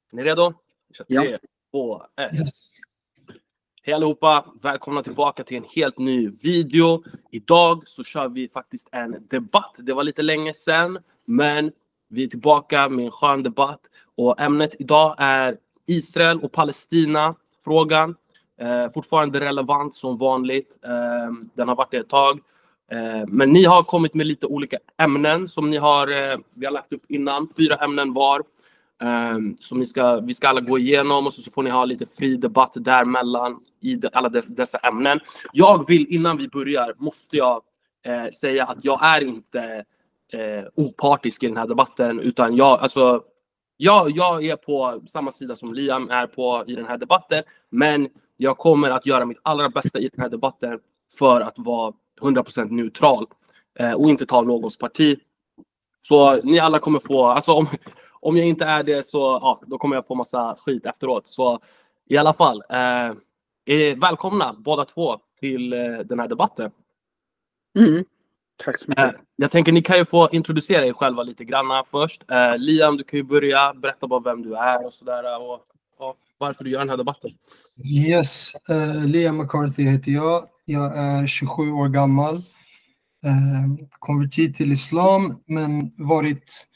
Är ni redo? Ja. 3, 2, 1. Yes. Hej allihopa, välkomna tillbaka till en helt ny video. Idag så kör vi faktiskt en debatt. Det var lite länge sedan, men vi är tillbaka med en skön debatt. Och ämnet idag är Israel och Palestina-frågan. Fortfarande relevant som vanligt. Den har varit det ett tag. Men ni har kommit med lite olika ämnen som ni har, vi har lagt upp innan. 4 ämnen var. Som vi ska alla gå igenom, och så får ni ha lite fri debatt däremellan i alla dessa ämnen. Jag vill, innan vi börjar, måste jag säga att jag är inte opartisk i den här debatten, utan jag är på samma sida som Liam är på i den här debatten, men jag kommer att göra mitt allra bästa i den här debatten för att vara 100% neutral och inte ta någons parti. Så ni alla kommer få, alltså om jag inte är det, så ja, då kommer jag få massa skit efteråt. Så i alla fall, välkomna båda två till den här debatten. Tack så mycket. Jag tänker ni kan ju få introducera er själva lite grann först. Liam, du kan ju börja berätta bara vem du är och sådär, och varför du gör den här debatten. Yes, Liam McCarthy heter jag. Jag är 27 år gammal. Konvertit till islam, men varit...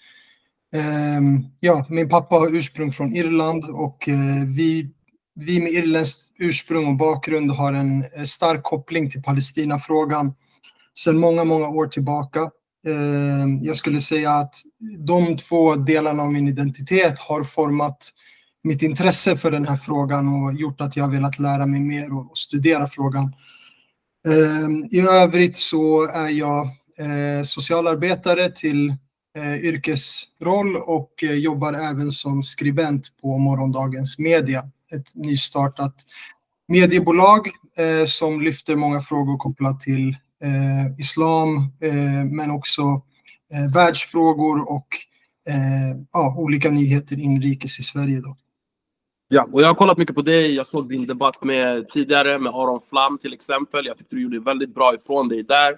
min pappa har ursprung från Irland, och vi med irländskt ursprung och bakgrund har en stark koppling till Palestina-frågan sedan många år tillbaka. Jag skulle säga att de två delarna av min identitet har format mitt intresse för den här frågan och gjort att jag har velat lära mig mer och studera frågan. I övrigt så är jag socialarbetare till yrkesroll och jobbar även som skribent på Morgondagens Media, ett nystartat mediebolag som lyfter många frågor kopplat till islam, men också världsfrågor och olika nyheter inrikes i Sverige då. Ja, och jag har kollat mycket på dig. Jag såg din debatt tidigare med Aron Flam till exempel. Jag tyckte du gjorde väldigt bra ifrån dig där.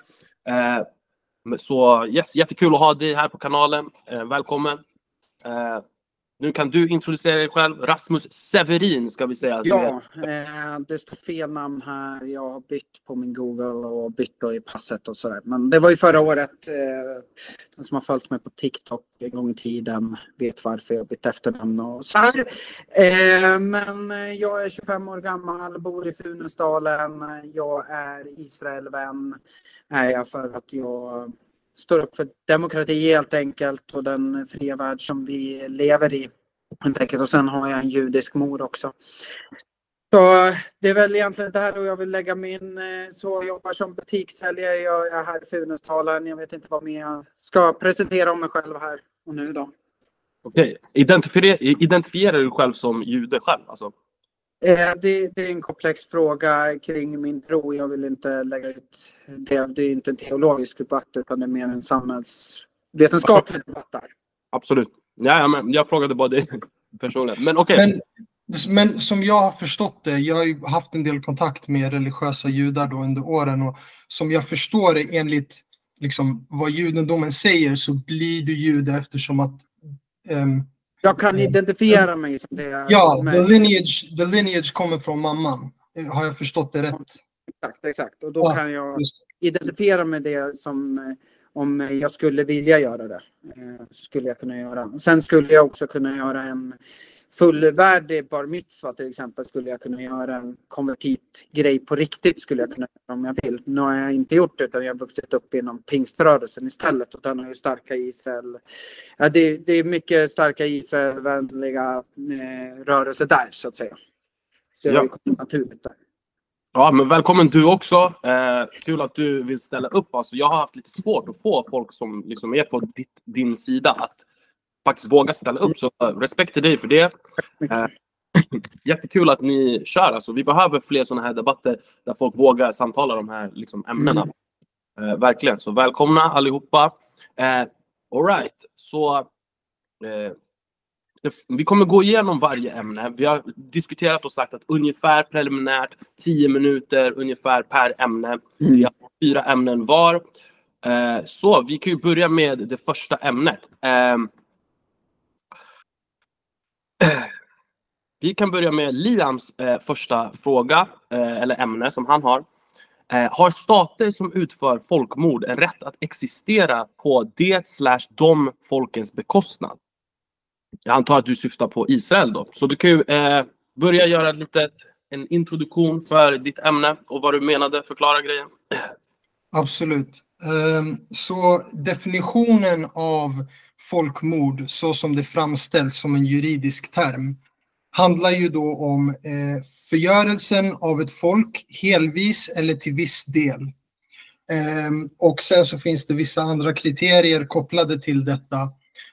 Så yes, jättekul att ha dig här på kanalen. Välkommen. Nu kan du introducera dig själv. Rasmus Severin ska vi säga. Ja, det står fel namn här. Jag har bytt på min Google och bytt då i passet och sådär. Men det var ju förra året. Den som har följt mig på TikTok en gång i tiden vet varför jag bytt efternamn och så här. Men jag är 25 år gammal, bor i Funäsdalen. Jag är Israelvän. Är jag för att jag står upp för demokrati helt enkelt och den fria värld som vi lever i. Och sen har jag en judisk mor också. Så det är väl egentligen det här, och jag vill lägga min, så jag jobbar som butikssäljare. Jag är här i Funäsdalen. Jag vet inte vad mer jag ska presentera om mig själv här och nu då. Okej. Identifierar du själv som jude själv? Alltså? Det är en komplex fråga kring min tro. Jag vill inte lägga ut det. Det är inte en teologisk debatt, utan det är mer en samhällsvetenskaplig debatt där. Absolut. Ja, men jag frågade bara dig personligen. Men okej. Men som jag har förstått det, jag har ju haft en del kontakt med religiösa judar då under åren, och som jag förstår det, enligt liksom vad judendomen säger, så blir du jude eftersom att jag kan identifiera mig som det. Ja, the lineage kommer från mamman. Har jag förstått det rätt? Exakt. Och då kan jag identifiera med det som, om jag skulle vilja göra det, skulle jag kunna göra. Sen skulle jag också kunna göra en fullvärdig bar mitzva till exempel. Skulle jag kunna göra en konvertitgrej på riktigt, skulle jag kunna göra om jag vill. Nu har jag inte gjort det, utan jag har vuxit upp inom pingströrelsen istället, och den har ju starka Israel. Ja, det är mycket starka Israelvänliga rörelser där, så att säga. Det var ju naturligt där. Ja, men välkommen du också. Kul att du vill ställa upp. Alltså, jag har haft lite svårt att få folk som liksom är på din sida att faktiskt våga ställa upp. Så respekt till dig för det. Jättekul att ni kör. Alltså, vi behöver fler sådana här debatter där folk vågar samtala de här liksom, ämnena. Verkligen. Så välkomna allihopa. All right. Så vi kommer gå igenom varje ämne. Vi har diskuterat och sagt att ungefär preliminärt 10 minuter ungefär per ämne. Vi har 4 ämnen var. Så vi kan ju börja med det första ämnet. Vi kan börja med Liams första fråga, eller ämne som han har. Har stater som utför folkmord en rätt att existera på det/de folkens bekostnad? Jag antar att du syftar på Israel då. Så du kan ju börja göra en introduktion för ditt ämne och vad du menade, förklara grejen. Absolut. Så definitionen av folkmord, så som det framställs som en juridisk term, handlar ju då om förgörelsen av ett folk helvis eller till viss del. Och sen så finns det vissa andra kriterier kopplade till detta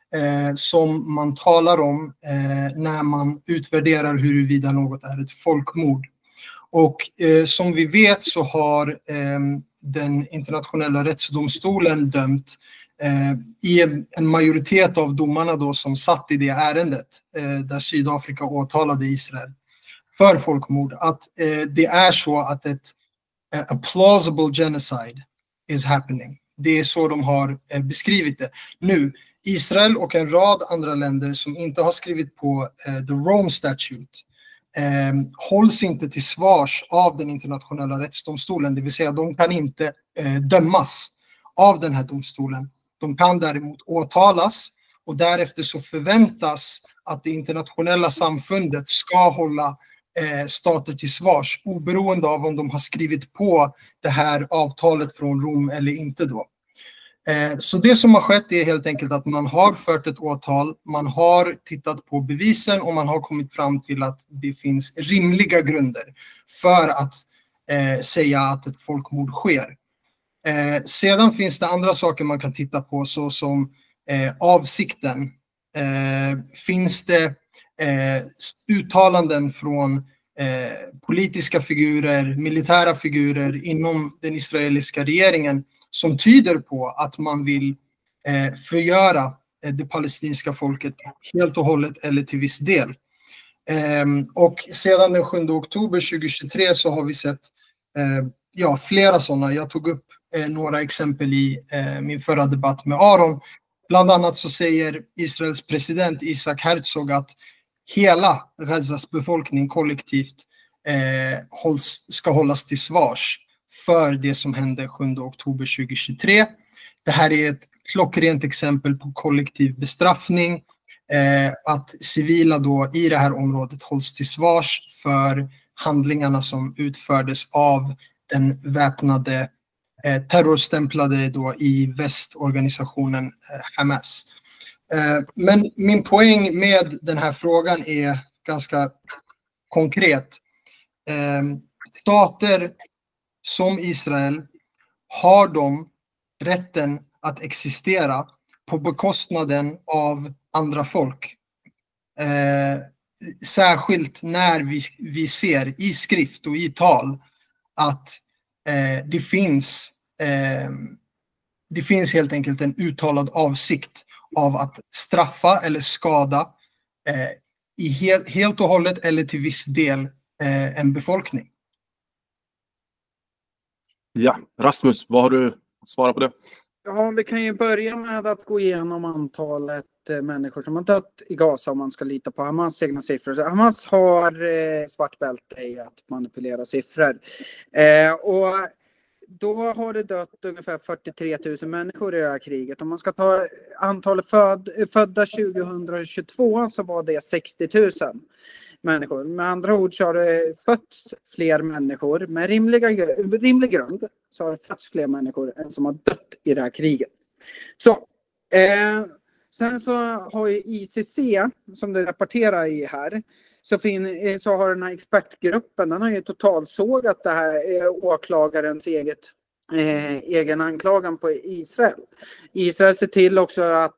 som man talar om när man utvärderar huruvida något är ett folkmord. Och som vi vet så har den internationella rättsdomstolen dömt i en majoritet av domarna då som satt i det ärendet där Sydafrika åtalade Israel för folkmord, att det är så att a plausible genocide is happening. Det är så de har beskrivit det. Nu, Israel och en rad andra länder som inte har skrivit på the Rome Statute hålls inte till svars av den internationella rättsdomstolen, det vill säga de kan inte dömas av den här domstolen. De kan däremot åtalas och därefter så förväntas att det internationella samfundet ska hålla stater till svars oberoende av om de har skrivit på det här avtalet från Rom eller inte då. Så det som har skett är helt enkelt att man har fört ett åtal, man har tittat på bevisen och man har kommit fram till att det finns rimliga grunder för att säga att ett folkmord sker. Sedan finns det andra saker man kan titta på, så som avsikten. Finns det uttalanden från politiska figurer, militära figurer inom den israeliska regeringen som tyder på att man vill förgöra det palestinska folket helt och hållet eller till viss del. Och sedan den 7 oktober 2023 så har vi sett flera sådana. Jag tog upp några exempel i min förra debatt med Aron. Bland annat så säger Israels president Isaac Herzog att hela Gazas befolkning kollektivt ska hållas till svars för det som hände 7 oktober 2023. Det här är ett klockrent exempel på kollektiv bestraffning. Att civila då i det här området hålls till svars för handlingarna som utfördes av den väpnade terrorstämplade då i västorganisationen Hamas. Men min poäng med den här frågan är ganska konkret. Stater som Israel, har de rätten att existera på bekostnaden av andra folk? Särskilt när vi ser i skrift och i tal att det finns helt enkelt en uttalad avsikt av att straffa eller skada helt och hållet eller till viss del en befolkning. Ja, Rasmus, vad har du att svara på det? Ja, vi kan ju börja med att gå igenom antalet människor som har dött i Gaza om man ska lita på Hamas egna siffror. Så Hamas har svart bälte i att manipulera siffror. Och då har det dött ungefär 43 000 människor i det här kriget. Om man ska ta antalet födda 2022 så var det 60 000 människor. Med andra ord så har det fötts fler människor med rimlig grund. Så har det fötts fler människor än som har dött i det här kriget. Så, sen så har ju ICC, som det rapporterar i här, så har den här expertgruppen, den har ju totalsågat det här åklagarens egen anklagan på Israel. Israel ser till också att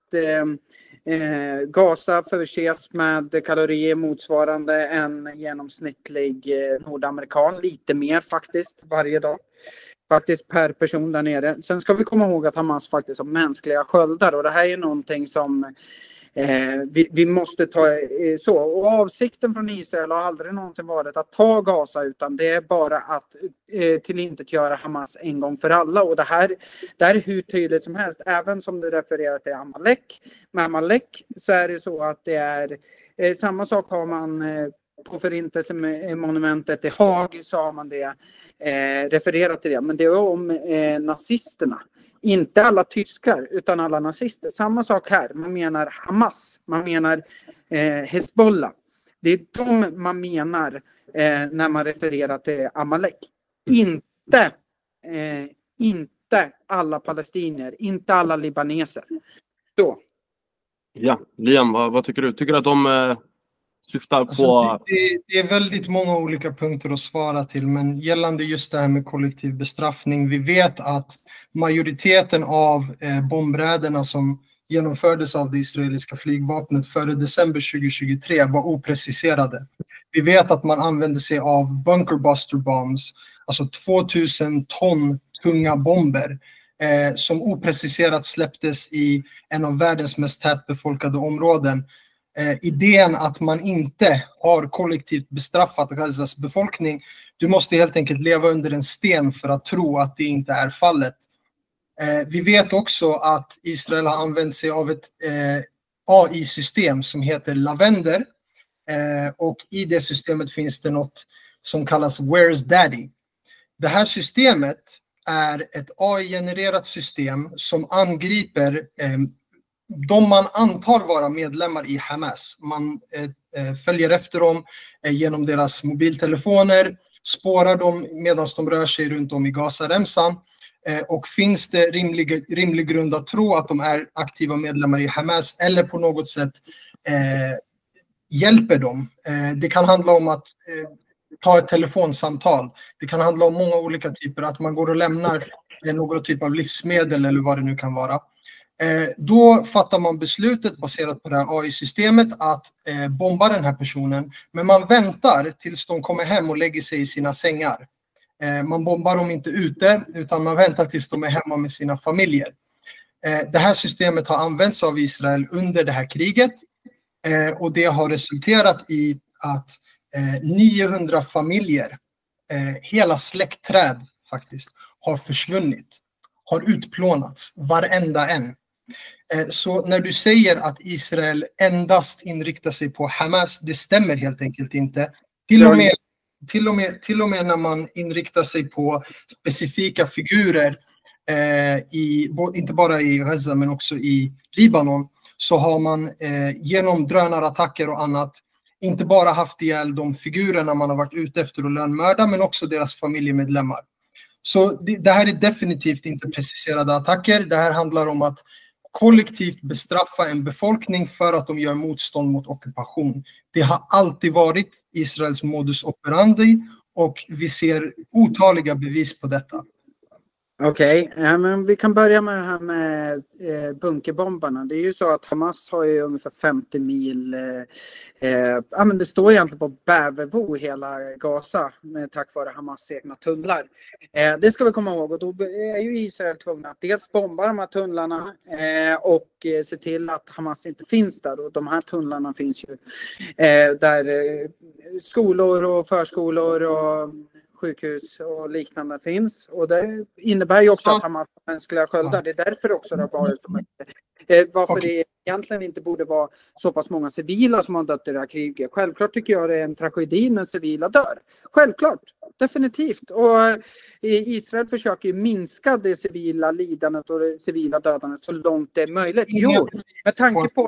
Gaza förses med kalorier motsvarande en genomsnittlig nordamerikan, lite mer faktiskt varje dag. Faktiskt per person där nere. Sen ska vi komma ihåg att Hamas faktiskt har mänskliga sköldar och det här är någonting som vi måste ta så. Och avsikten från Israel har aldrig någonsin varit att ta Gaza, utan det är bara att tillintetgöra Hamas en gång för alla. Och det här är hur tydligt som helst. Även som du refererar till Amalek. Med Amalek så är det så att det är samma sak har man på förintelsemonumentet i Haag så har man det refererat till det. Men det är om nazisterna. Inte alla tyskar utan alla nazister. Samma sak här. Man menar Hamas. Man menar Hezbollah. Det är de man menar när man refererar till Amalek. Inte alla palestinier. Inte alla libaneser. Så. Ja, Liam, vad tycker du? Tycker du att de syftar på... Alltså, det är väldigt många olika punkter att svara till, men gällande just det här med kollektiv bestraffning, vi vet att majoriteten av bombräderna som genomfördes av det israeliska flygvapnet före december 2023 var opreciserade. Vi vet att man använde sig av bunkerbuster bombs, alltså 2000 ton tunga bomber som opreciserat släpptes i en av världens mest tätbefolkade områden. Idén att man inte har kollektivt bestraffat Gazas befolkning, du måste helt enkelt leva under en sten för att tro att det inte är fallet. Vi vet också att Israel har använt sig av ett AI-system som heter Lavender, och i det systemet finns det något som kallas Where's Daddy. Det här systemet är ett AI-genererat system som angriper de man antar vara medlemmar i Hamas. Man följer efter dem genom deras mobiltelefoner, spårar dem medan de rör sig runt om i Gazaremsan. Och finns det rimlig grund att tro att de är aktiva medlemmar i Hamas eller på något sätt hjälper dem. Det kan handla om att ta ett telefonsamtal. Det kan handla om många olika typer, att man går och lämnar någon typ av livsmedel eller vad det nu kan vara. Då fattar man beslutet baserat på det här AI-systemet att bomba den här personen. Men man väntar tills de kommer hem och lägger sig i sina sängar. Man bombar dem inte ute utan man väntar tills de är hemma med sina familjer. Det här systemet har använts av Israel under det här kriget. Och det har resulterat i att 900 familjer, hela släktträd faktiskt, har försvunnit. Har utplånats, varenda en. Så när du säger att Israel endast inriktar sig på Hamas, det stämmer helt enkelt inte. Till och med när man inriktar sig på specifika figurer, inte bara i Gaza men också i Libanon, så har man genom drönarattacker och annat inte bara haft ihjäl de figurerna man har varit ute efter att lönnmörda, men också deras familjemedlemmar. Så det här är definitivt inte preciserade attacker. Det här handlar om att kollektivt bestraffa en befolkning för att de gör motstånd mot ockupation. Det har alltid varit Israels modus operandi och vi ser otaliga bevis på detta. Okej, men vi kan börja med det här med bunkerbombarna. Det är ju så att Hamas har ju ungefär 50 mil, men det står egentligen på bäverbo hela Gaza tack vare Hamas egna tunnlar. Det ska vi komma ihåg, och då är ju Israel tvungna att dels bomba de här tunnlarna och se till att Hamas inte finns där. Och de här tunnlarna finns ju där skolor och förskolor och sjukhus och liknande finns. Och det innebär ju också att Hamas har mänskliga sköldar. Det är därför också det har varit så mycket. Varför det egentligen inte borde vara så pass många civila som har dött i det här kriget. Självklart tycker jag det är en tragedi när civila dör. Självklart, definitivt. Och Israel försöker ju minska det civila lidandet och det civila dödandet så långt det är möjligt. Jo, med tanke på...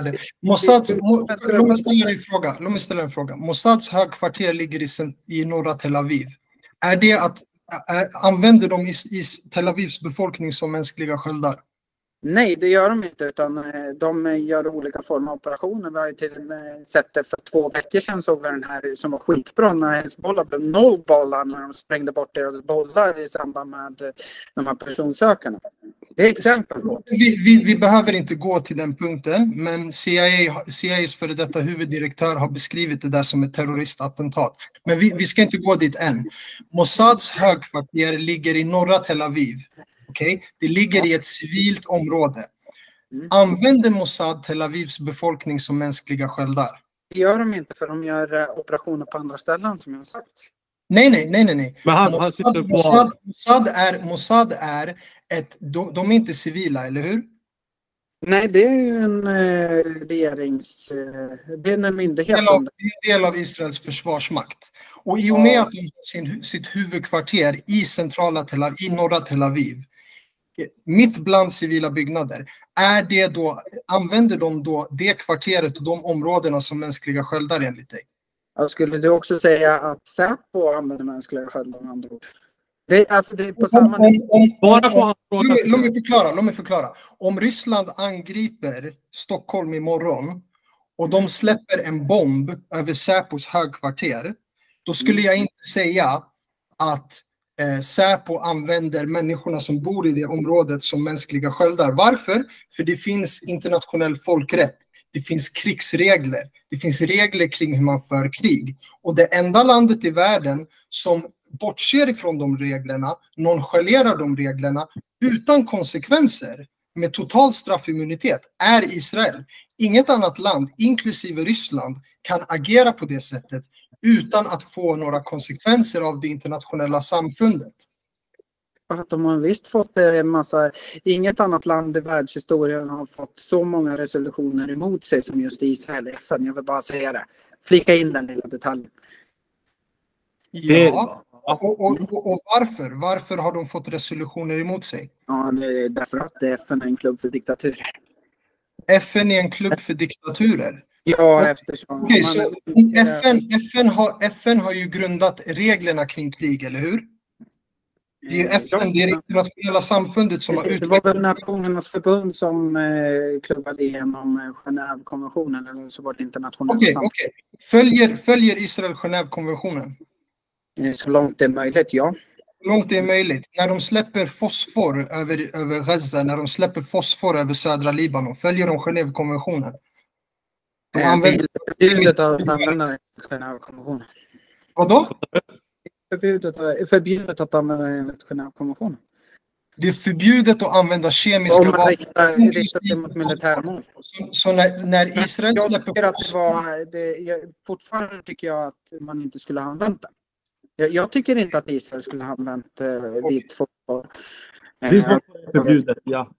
Låt mig ställa en fråga. Mossads högkvarter ligger i norra Tel Aviv. Är det att använder de i Tel Avivs befolkning som mänskliga sköldar? Nej, det gör de inte, utan de gör olika former av operationer. Vi har ju till och med sett det för 2 veckor sedan, såg vi den här som var skitbra när Hezbollah blev 0 bollar när de sprängde bort deras bollar i samband med de här personsökarna. Det är exempel på. Vi behöver inte gå till den punkten, men CIAs före detta huvuddirektör har beskrivit det där som ett terroristattentat. Men vi ska inte gå dit än. Mossads högkvarter ligger i norra Tel Aviv. Okay? Det ligger i ett civilt område. Använder Mossad Tel Avivs befolkning som mänskliga sköldar? Det gör de inte, för de gör operationer på andra ställen som jag har sagt. Nej. Men han sitter på... Mossad är de är inte civila, eller hur? Nej, det är ju en det är en myndighet. Det är en del av Israels försvarsmakt. Och i och med att de har sitt huvudkvarter i i norra Tel Aviv, mitt bland civila byggnader, använder de då det kvarteret och de områdena som mänskliga sköldar enligt dig? Jag skulle du också säga att Säpo använder mänskliga sköldar med andra ord? Det är på samma Låt mig förklara. Om Ryssland angriper Stockholm imorgon och de släpper en bomb över Säpos högkvarter, då skulle jag inte säga att Säpo använder människorna som bor i det området som mänskliga sköldar. Varför? För det finns internationell folkrätt. Det finns krigsregler. Det finns regler kring hur man för krig. Och det enda landet i världen som bortser ifrån de reglerna, nonchalerar de reglerna utan konsekvenser med total straffimmunitet är Israel. Inget annat land, inklusive Ryssland, kan agera på det sättet utan att få några konsekvenser av det internationella samfundet. Att de har visst fått en massa, inget annat land i världshistorien har fått så många resolutioner emot sig som just Israel i FN. Jag vill bara säga det. Flika in den lilla detaljen. Ja, och varför? Varför har de fått resolutioner emot sig? Ja, det är därför att FN är en klubb för diktaturer. FN är en klubb för diktaturer? Ja, eftersom... Okay, så FN har ju grundat reglerna kring krig, eller hur? Det är FN, det är det internationella samfundet som har utvecklat... Det var väl Nationernas förbund som klubbade igenom Genèvekonventionen, eller så var det internationella samfundet. Okej. Följer Israel Genèvekonventionen? Så långt det är möjligt, ja. Långt det är möjligt. När de släpper fosfor över Gaza, när de släpper fosfor över södra Libanon, följer de Genèvekonventionen? De använder... Förbjudet att använda Genèvekonventionen. Vadå? Förbjudet att använda Genèvekonventionen. Det är förbjudet att använda kemiska vapen. Om man riktar sig mot militärmål. Så när Israel släpper fosfor... Fortfarande tycker jag att man inte skulle ha använt det. Jag tycker inte att Israel skulle ha använt vit fosfor. Det var förbjudet, ja.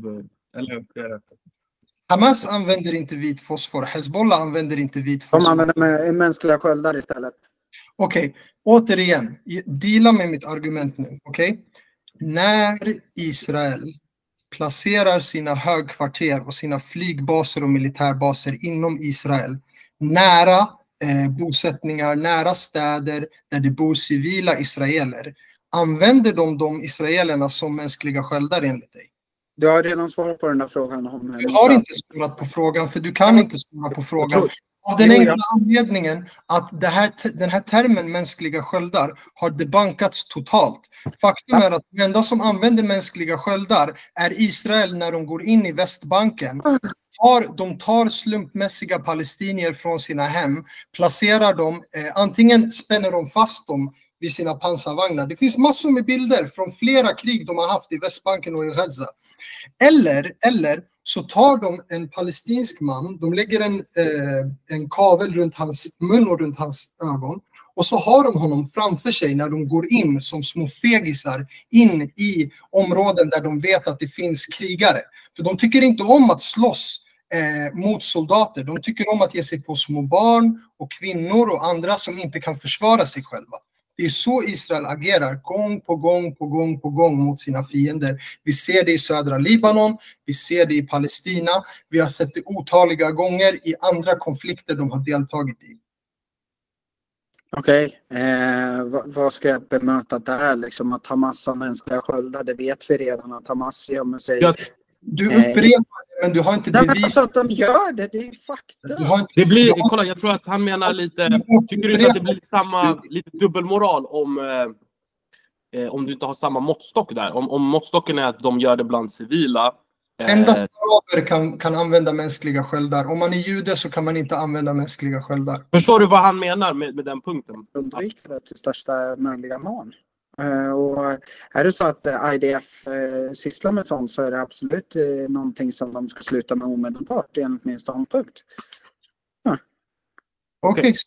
Hamas använder inte vit fosfor. Hezbollah använder inte vit fosfor. De använder mänskliga sköldar istället. Okej, återigen. Deala med mitt argument nu. Okej? När Israel placerar sina högkvarter och sina flygbaser och militärbaser inom Israel nära bosättningar, nära städer där det bor civila israeler, använder de israelerna som mänskliga sköldar enligt dig? Du har redan svarat på den där frågan. Du har inte svarat på frågan, för du kan inte svara på frågan. Av den enkla anledningen att den här termen mänskliga sköldar har debankats totalt. Faktum är att de enda som använder mänskliga sköldar är Israel när de går in i Västbanken. De tar slumpmässiga palestinier från sina hem, placerar dem, antingen spänner de fast dem vid sina pansarvagnar. Det finns massor med bilder från flera krig de har haft i Västbanken och i Gaza. Eller så tar de en palestinsk man, de lägger en kavel runt hans mun och runt hans ögon, och så har de honom framför sig när de går in som små fegisar in i områden där de vet att det finns krigare. För de tycker inte om att slåss mot soldater. De tycker om att ge sig på små barn och kvinnor och andra som inte kan försvara sig själva. Det är så Israel agerar gång på gång mot sina fiender. Vi ser det i södra Libanon, vi ser det i Palestina, vi har sett det otaliga gånger i andra konflikter de har deltagit i. Okej, vad ska jag bemöta där? Liksom att Hamas har mänskliga sköldar, det vet vi redan att Hamas gömmer sig. Du upprepar, men du har inte bevis. Alltså att de gör det är fakta. Det blir, kolla, jag tror att han menar lite, tycker du inte att det blir samma, lite dubbelmoral om du inte har samma måttstock där? Om måttstocken är att de gör det bland civila. Endast araber kan använda mänskliga sköldar. Om man är jude så kan man inte använda mänskliga sköldar. Förstår du vad han menar med den punkten? Undvika det till största möjliga mån. Och är det så att IDF sysslar med sånt, så är det absolut någonting som de ska sluta med omedelbart, enligt min ståndpunkt.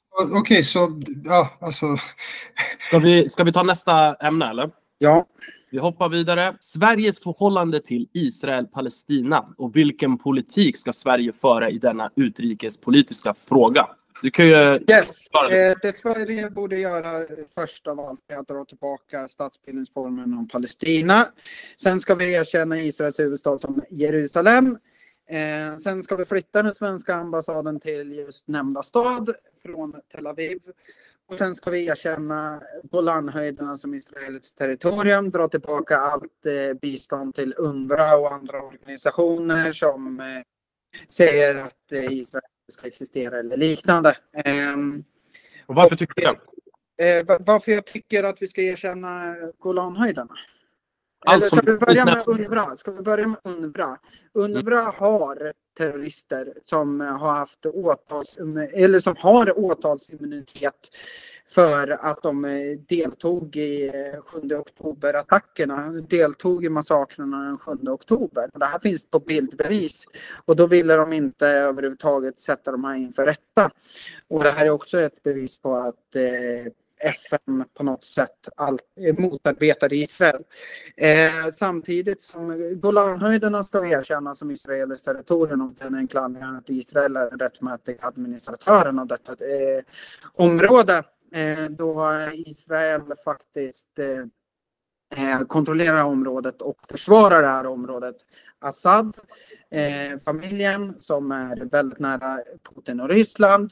Okej, så ja, alltså. Ska vi ta nästa ämne, eller? Ja. Vi hoppar vidare. Sveriges förhållande till Israel-Palestina och vilken politik ska Sverige föra i denna utrikespolitiska fråga? Du kan ju... Yes. Det Sverige borde göra först av allt är att dra tillbaka statsbildningsformen om Palestina. Sen ska vi erkänna Israels huvudstad som Jerusalem. Sen ska vi flytta den svenska ambassaden till just nämnda stad från Tel Aviv. Och sen ska vi erkänna Golanhöjderna som Israels territorium, dra tillbaka allt bistånd till UNRWA och andra organisationer som säger att Israel ska existera eller liknande. Och varför tycker du det? Varför jag tycker att vi ska erkänna Golanhöjderna? Allt Eller ska vi börja med UNRWA? UNRWA har terrorister som har haft som har åtalsimmunitet för att de deltog i 7 oktober-attackerna, deltog i massakrerna den 7 oktober. Det här finns på bildbevis och då ville de inte överhuvudtaget sätta de här inför rätta. Och det här är också ett bevis på att FN på något sätt motarbetar Israel. Samtidigt som Golanhöjderna ska erkännas som Israels territorium och den enkla anledningen att Israel är rättmätig administratören av detta område. Då Israel faktiskt kontrollerar området och försvarar det här området. Assad, familjen som är väldigt nära Putin och Ryssland,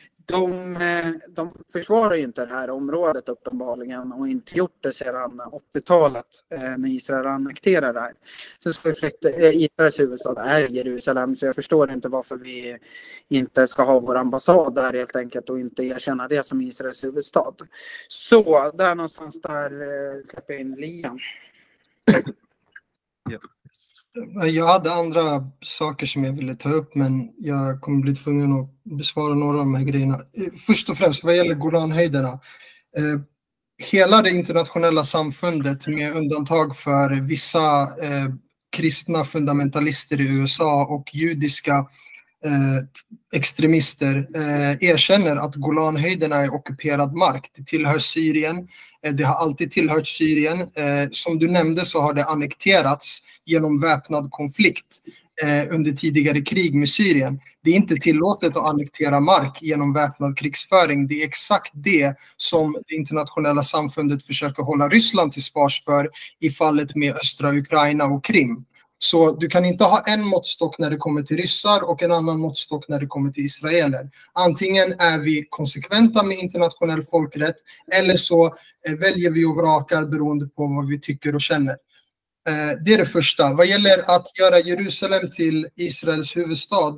de försvarar ju inte det här området uppenbarligen och inte gjort det sedan 80-talet när Israel annekterade det här. Sen ska vi flytta, Israels huvudstad är Jerusalem, så jag förstår inte varför vi inte ska ha vår ambassad där helt enkelt och inte erkänna det som Israels huvudstad. Så där någonstans där släpper jag in Liam. Jag hade andra saker som jag ville ta upp, men jag kommer bli tvungen att besvara några av de här grejerna. Först och främst vad gäller Golanhöjderna. Hela det internationella samfundet med undantag för vissa kristna fundamentalister i USA och judiska extremister erkänner att Golanhöjderna är ockuperad mark. Det tillhör Syrien. Det har alltid tillhört Syrien. Som du nämnde så har det annekterats genom väpnad konflikt under tidigare krig med Syrien. Det är inte tillåtet att annektera mark genom väpnad krigsföring. Det är exakt det som det internationella samfundet försöker hålla Ryssland till svars för i fallet med östra Ukraina och Krim. Så du kan inte ha en måttstock när det kommer till ryssar och en annan måttstock när det kommer till israeler. Antingen är vi konsekventa med internationell folkrätt eller så väljer vi och vrakar beroende på vad vi tycker och känner. Det är det första. Vad gäller att göra Jerusalem till Israels huvudstad.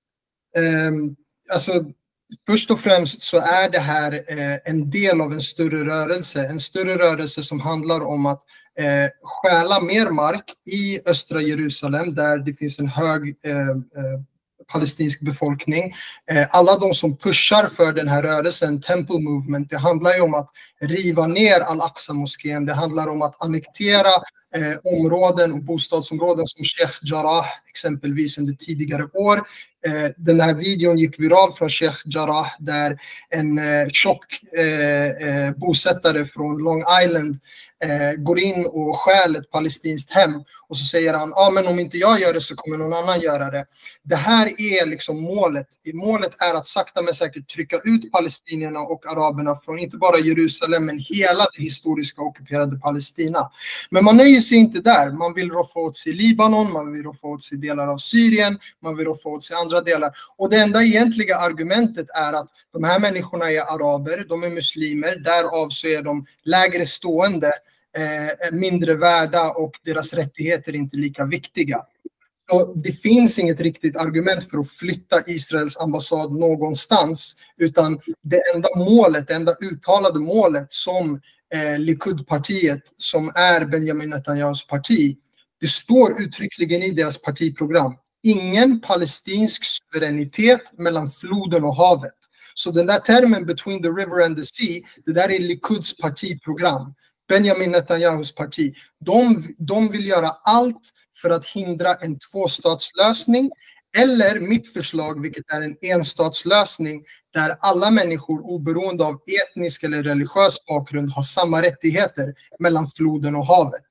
Först och främst så är det här en del av en större rörelse. En större rörelse som handlar om att stjäla mer mark i östra Jerusalem där det finns en hög palestinsk befolkning. Alla de som pushar för den här rörelsen, Temple Movement, det handlar ju om att riva ner Al-Aqsa-moskén. Det handlar om att annektera områden och bostadsområden som Sheikh Jarrah exempelvis under tidigare år. Den här videon gick viral från Sheikh Jarrah där en tjock bosättare från Long Island går in och stjäl ett palestinskt hem och så säger han, men om inte jag gör det så kommer någon annan göra det. Det här är liksom målet. Målet är att sakta men säkert trycka ut palestinierna och araberna från inte bara Jerusalem men hela det historiska ockuperade Palestina. Men man nöjer sig inte där. Man vill roffa åt sig Libanon, man vill roffa åt sig delar av Syrien, man vill roffa åt sig andra delar. Och det enda egentliga argumentet är att de här människorna är araber, de är muslimer, därav så är de lägre stående, mindre värda och deras rättigheter är inte lika viktiga. Så det finns inget riktigt argument för att flytta Israels ambassad någonstans, utan det enda uttalade målet som Likud-partiet, som är Benjamin Netanyahus parti, det står uttryckligen i deras partiprogram. Ingen palestinsk suveränitet mellan floden och havet. Så den där termen between the river and the sea, det där är Likuds partiprogram. Benjamin Netanyahus parti. De vill göra allt för att hindra en tvåstatslösning eller mitt förslag, vilket är en enstatslösning där alla människor oberoende av etnisk eller religiös bakgrund har samma rättigheter mellan floden och havet.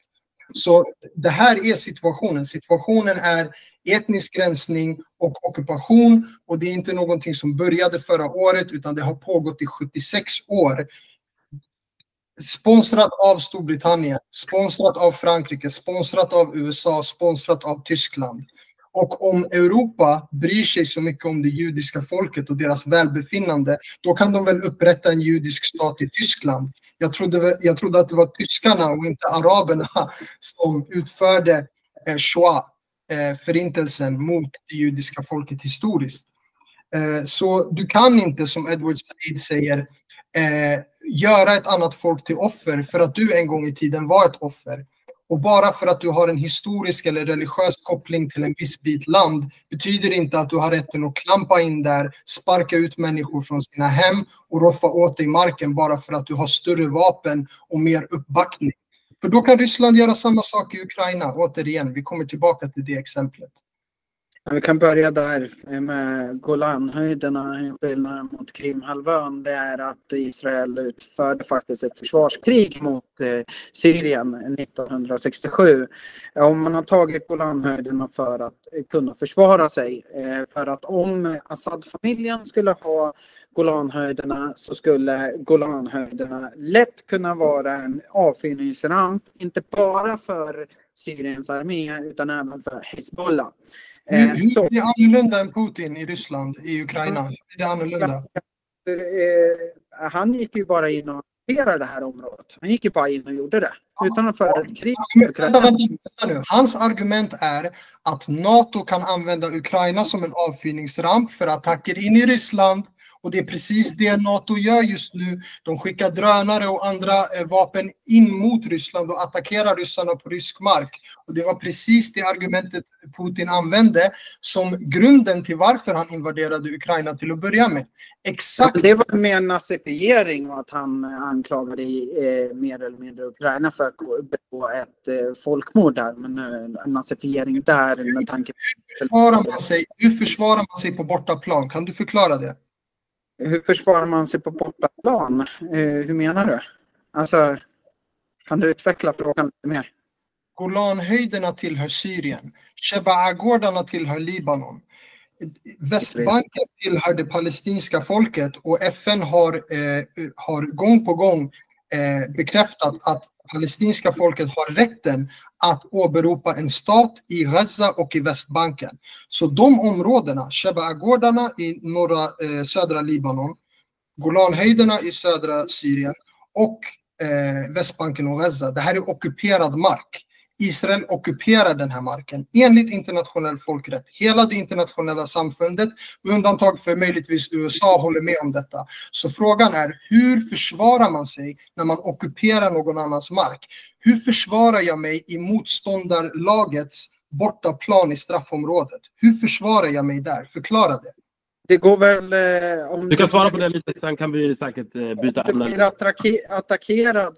Så det här är situationen. Situationen är etnisk rensning och ockupation, och det är inte någonting som började förra året utan det har pågått i 76 år. Sponsrat av Storbritannien, sponsrat av Frankrike, sponsrat av USA, sponsrat av Tyskland. Och om Europa bryr sig så mycket om det judiska folket och deras välbefinnande, då kan de väl upprätta en judisk stat i Tyskland. Jag trodde att det var tyskarna och inte araberna som utförde Shoah, förintelsen mot det judiska folket historiskt. Så du kan inte, som Edward Said säger, göra ett annat folk till offer för att du en gång i tiden var ett offer. Och bara för att du har en historisk eller religiös koppling till en viss bit land betyder inte att du har rätten att klampa in där, sparka ut människor från sina hem och roffa åt dig marken bara för att du har större vapen och mer uppbackning. För då kan Ryssland göra samma sak i Ukraina. Återigen, vi kommer tillbaka till det exemplet. Vi kan börja där med Golanhöjderna. Skillnaden mot Krimhalvön, det är att Israel utförde faktiskt ett försvarskrig mot Syrien 1967. Om man har tagit Golanhöjderna för att kunna försvara sig. För att om Assad-familjen skulle ha Golanhöjderna så skulle Golanhöjderna lätt kunna vara en avfyrningsramp, inte bara för Syriens armé utan även för Hezbollah. Hur är det annorlunda än Putin i Ryssland, i Ukraina? Hur är det annorlunda? Han gick ju bara in och ockuperade det här området. Han gick ju bara in och gjorde det. Utan att föra ett krig. Vänta nu. Hans argument är att NATO kan använda Ukraina som en avfyrningsramp för attacker in i Ryssland. Och det är precis det NATO gör just nu. De skickar drönare och andra vapen in mot Ryssland och attackerar ryssarna på rysk mark. Och det var precis det argumentet Putin använde som grunden till varför han invaderade Ukraina till att börja med. Exakt. Det var med en nazifiering och att han anklagade mer eller mindre Ukraina för att begå ett folkmord där. Men en nazifiering där med tanke på... Hur försvarar man sig på bortaplan? Kan du förklara det? Hur försvarar man sig på bortaplan? Hur menar du? Alltså, kan du utveckla frågan lite mer? Golanhöjderna tillhör Syrien. Shebaa-gårdarna tillhör Libanon. Västbanken tillhör det palestinska folket och FN har gång på gång bekräftat att palestinska folket har rätten att åberopa en stat i Gaza och i Västbanken. Så de områdena, Shebaa-gårdarna i södra Libanon, Golanhöjderna i södra Syrien och Västbanken och Gaza, det här är ockuperad mark. Israel ockuperar den här marken enligt internationell folkrätt. Hela det internationella samfundet, med undantag för möjligtvis USA, håller med om detta. Så frågan är, hur försvarar man sig när man ockuperar någon annans mark? Hur försvarar jag mig i motståndarlagets bortaplan i straffområdet? Hur försvarar jag mig där? Förklara det. Det går väl... om du kan svara på det lite, sen kan vi säkert byta ämne. Om du blir attackerad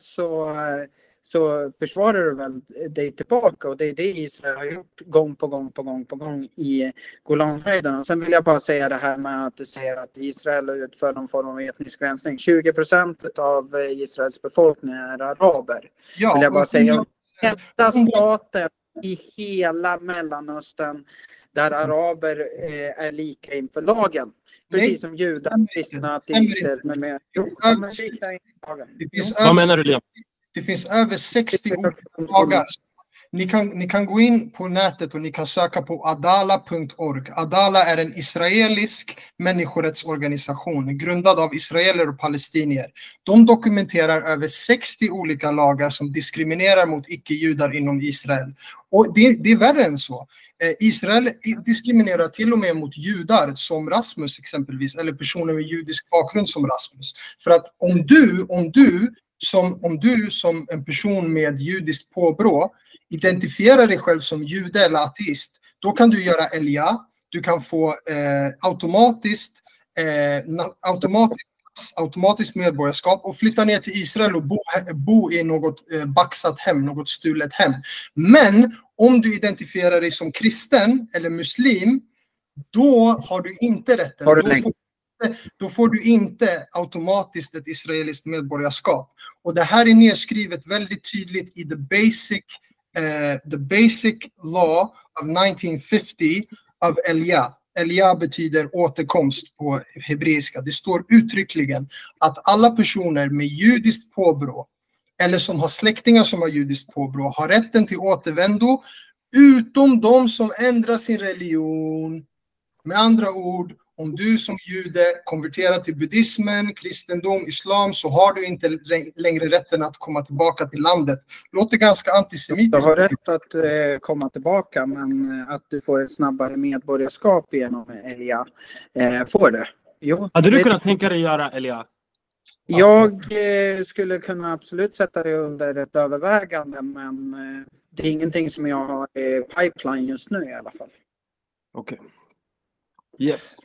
så försvarar du väl dig tillbaka, och det är det Israel har gjort gång på gång i Golanhöjderna. Sen vill jag bara säga det här med att du säger att Israel utför någon form av etnisk rensning. 20% av Israels befolkning är araber. Ja, vill jag bara säga. Enda staten i hela Mellanöstern där araber är lika inför lagen. Precis som judar, kristna, ateister med mer. Vad menar du, Leon? Det finns över 60 olika lagar. Ni kan gå in på nätet och ni kan söka på adala.org. Adala är en israelisk människorättsorganisation grundad av israeler och palestinier. De dokumenterar över 60 olika lagar som diskriminerar mot icke-judar inom Israel. Och det är värre än så. Israel diskriminerar till och med mot judar som Rasmus exempelvis, eller personer med judisk bakgrund som Rasmus. För att om du som en person med judiskt påbrå identifierar dig själv som jude eller ateist, då kan du göra Elia, du kan få automatiskt medborgarskap och flytta ner till Israel och bo i något baxat hem, något stulet hem. Men om du identifierar dig som kristen eller muslim, då har du inte rätten. Då får du inte automatiskt ett israeliskt medborgarskap. Och det här är nedskrivet väldigt tydligt i the basic the basic law of 1950 of Elia. Elia betyder återkomst på hebreiska. Det står uttryckligen att alla personer med judiskt påbrå eller som har släktingar som har judiskt påbrå har rätten till återvändo utom de som ändrar sin religion. Med andra ord, om du som jude konverterar till buddhismen, kristendom, islam så har du inte längre rätten att komma tillbaka till landet. Låter ganska antisemitiskt. Du har rätt att komma tillbaka, men att du får ett snabbare medborgarskap genom Elia får det. Jo, hade du kunnat tänka dig göra, Elia? Jag skulle kunna absolut sätta det under ett övervägande, men det är ingenting som jag har i pipeline just nu i alla fall. Okej. Yes.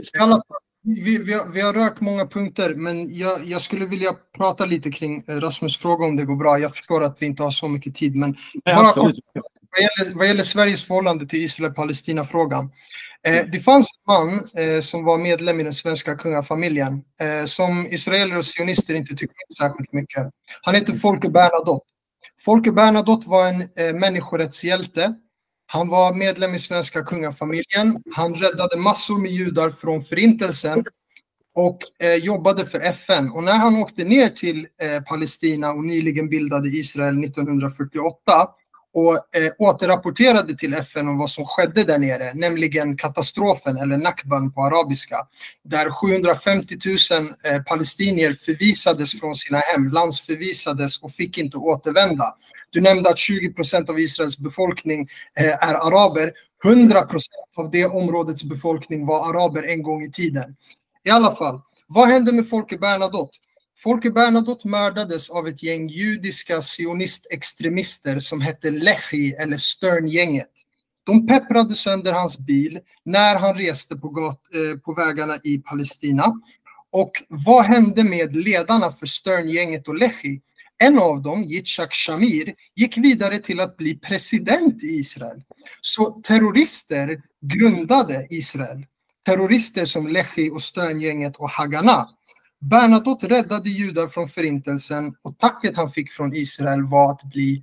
Vi har rört många punkter, men jag skulle vilja prata lite kring Rasmus fråga om det går bra. Jag förstår att vi inte har så mycket tid, men bara kort, vad gäller Sveriges förhållande till Israel-Palestina-frågan. Det fanns en man som var medlem i den svenska kungafamiljen som israeler och sionister inte tyckte särskilt mycket. Han heter Folke Bernadotte. Folke Bernadotte var en människorättshjälte. Han var medlem i svenska kungafamiljen. Han räddade massor med judar från förintelsen och jobbade för FN. Och när han åkte ner till Palestina och nyligen bildade Israel 1948 och återrapporterade till FN om vad som skedde där nere, nämligen katastrofen eller Nakban på arabiska, där 750 000 palestinier förvisades från sina hem, landsförvisades och fick inte återvända. Du nämnde att 20% av Israels befolkning är araber. 100% av det områdets befolkning var araber en gång i tiden. I alla fall, vad hände med Folke Bernadotte? Folke Bernadotte mördades av ett gäng judiska sionistextremister som hette Lehi eller Stern-gänget. De pepprade sönder hans bil när han reste på vägarna i Palestina. Och vad hände med ledarna för Stern-gänget och Lehi? En av dem, Yitzhak Shamir, gick vidare till att bli president i Israel. Så terrorister grundade Israel. Terrorister som Lehi och Stern-gänget och Haganah. Bernadotte räddade judar från förintelsen och tacket han fick från Israel var att bli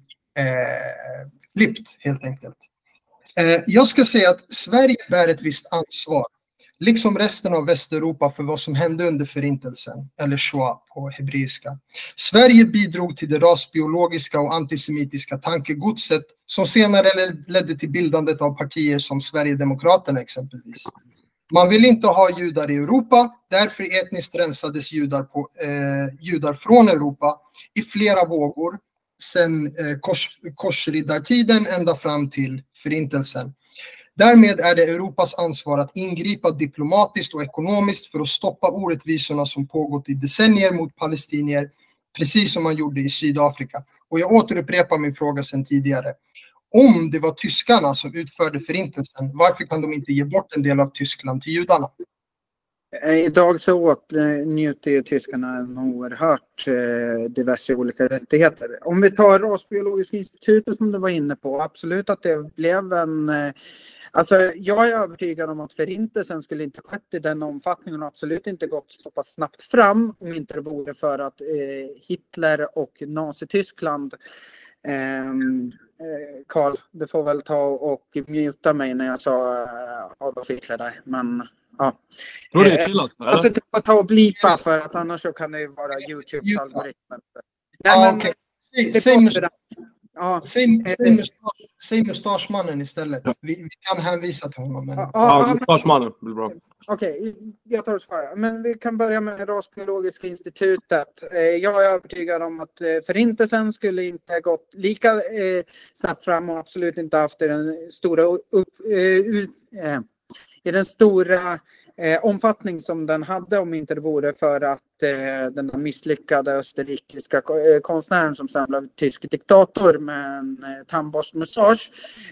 klippt helt enkelt. Jag ska säga att Sverige bär ett visst ansvar, liksom resten av Västeuropa, för vad som hände under förintelsen, eller Shoah på hebreiska. Sverige bidrog till det rasbiologiska och antisemitiska tankegodset som senare ledde till bildandet av partier som Sverigedemokraterna exempelvis. Man vill inte ha judar i Europa, därför etniskt rensades judar från Europa i flera vågor sedan korsriddartiden ända fram till förintelsen. Därmed är det Europas ansvar att ingripa diplomatiskt och ekonomiskt för att stoppa orättvisorna som pågått i decennier mot palestinier, precis som man gjorde i Sydafrika. Och jag återupprepar min fråga sedan tidigare. Om det var tyskarna som utförde förintelsen, varför kan de inte ge bort en del av Tyskland till judarna? Idag så åtnjuter ju tyskarna en oerhört diverse olika rättigheter. Om vi tar Rasbiologiska institutet som du var inne på, absolut att det blev en... Alltså jag är övertygad om att förintelsen skulle inte skett i den omfattningen och absolut inte gått så pass snabbt fram om inte det vore för att Hitler och Nazityskland... Carl, du får väl ta och muta mig när jag sa Adolf Hitler där, men ja. Tror du det är till oss, eller? Alltså det får ta och blipa för att annars så kan det ju vara YouTubes algoritmer. Säg mustaschmannen istället. Vi kan hänvisa till honom. Men... mustaschmannen blir bra. Okej, jag tar och svarar. Men vi kan börja med Rasbiologiska institutet. Jag är övertygad om att förintelsen skulle inte ha gått lika snabbt fram och absolut inte haft den stora i den stora omfattning som den hade om inte det vore för att den misslyckade österrikiska konstnären som sen blev tysk diktator med en tandborstmustasch.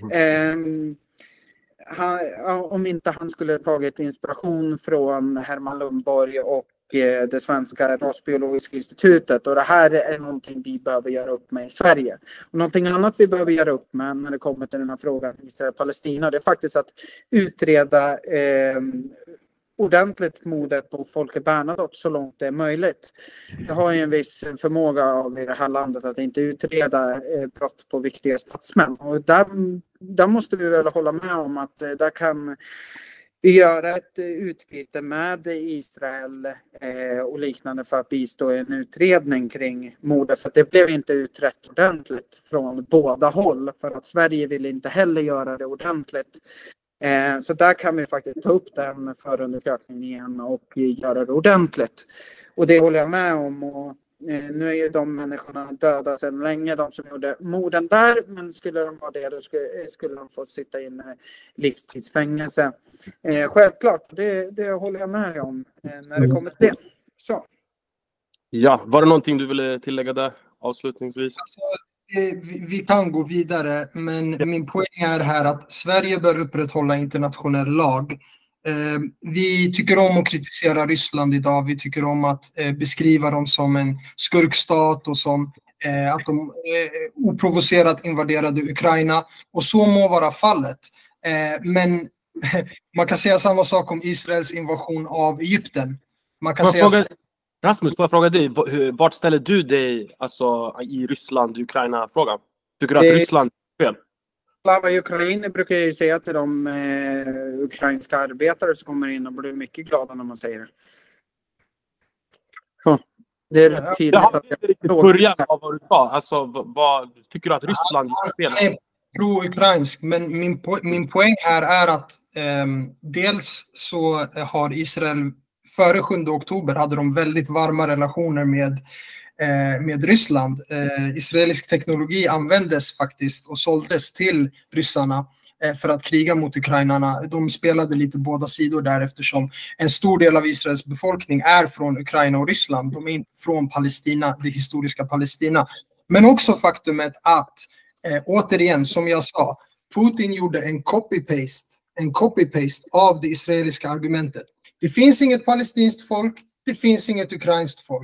Om inte han skulle tagit inspiration från Herman Lundborg och det svenska Rasbiologiska institutet. Och det här är någonting vi behöver göra upp med i Sverige. Och någonting annat vi behöver göra upp med när det kommer till den här frågan Israel-Palestina, det är faktiskt att utreda ordentligt mordet på Folke Bernadotte så långt det är möjligt. Jag har ju en viss förmåga av i det här landet att inte utreda brott på viktiga statsmän. Och där måste vi väl hålla med om att där kan vi göra ett utbyte med Israel och liknande för att bistå i en utredning kring mordet. För det blev inte utrett ordentligt från båda håll. För att Sverige vill inte heller göra det ordentligt. Så där kan vi faktiskt ta upp den förundersökningen igen och göra det ordentligt. Och det håller jag med om. Och nu är ju de människorna döda sedan länge, de som gjorde morden där. Men skulle de vara det, då skulle de få sitta in i livstidsfängelse. Självklart, det håller jag med om när det kommer till det. Så. Ja, var det någonting du ville tillägga där avslutningsvis? Vi kan gå vidare, men min poäng är här att Sverige bör upprätthålla internationell lag. Vi tycker om att kritisera Ryssland idag. Vi tycker om att beskriva dem som en skurkstat och som att de oprovocerat invaderade Ukraina. Och så må vara fallet. Men man kan säga samma sak om Israels invasion av Egypten. Man kan säga... Rasmus, får jag fråga dig, vart ställer du dig alltså, i Ryssland-Ukraina-frågan? Tycker du att Ryssland är fel? Slava Ukraina brukar jag ju säga till de ukrainska arbetare som kommer in och blir mycket glada när man säger det. Så, det är rätt tydligt jag att jag början av vad du sa. Alltså, vad tycker du att Ryssland är fel? Jag är pro-ukrainsk, men min poäng här är att dels så har Israel före 7 oktober hade de väldigt varma relationer med Ryssland. Israelisk teknologi användes faktiskt och såldes till ryssarna för att kriga mot ukrainarna. De spelade lite båda sidor där eftersom en stor del av Israels befolkning är från Ukraina och Ryssland. De är inte från Palestina, det historiska Palestina. Men också faktumet att, återigen som jag sa, Putin gjorde en copy-paste av det israeliska argumentet. Det finns inget palestinskt folk, det finns inget ukrainskt folk.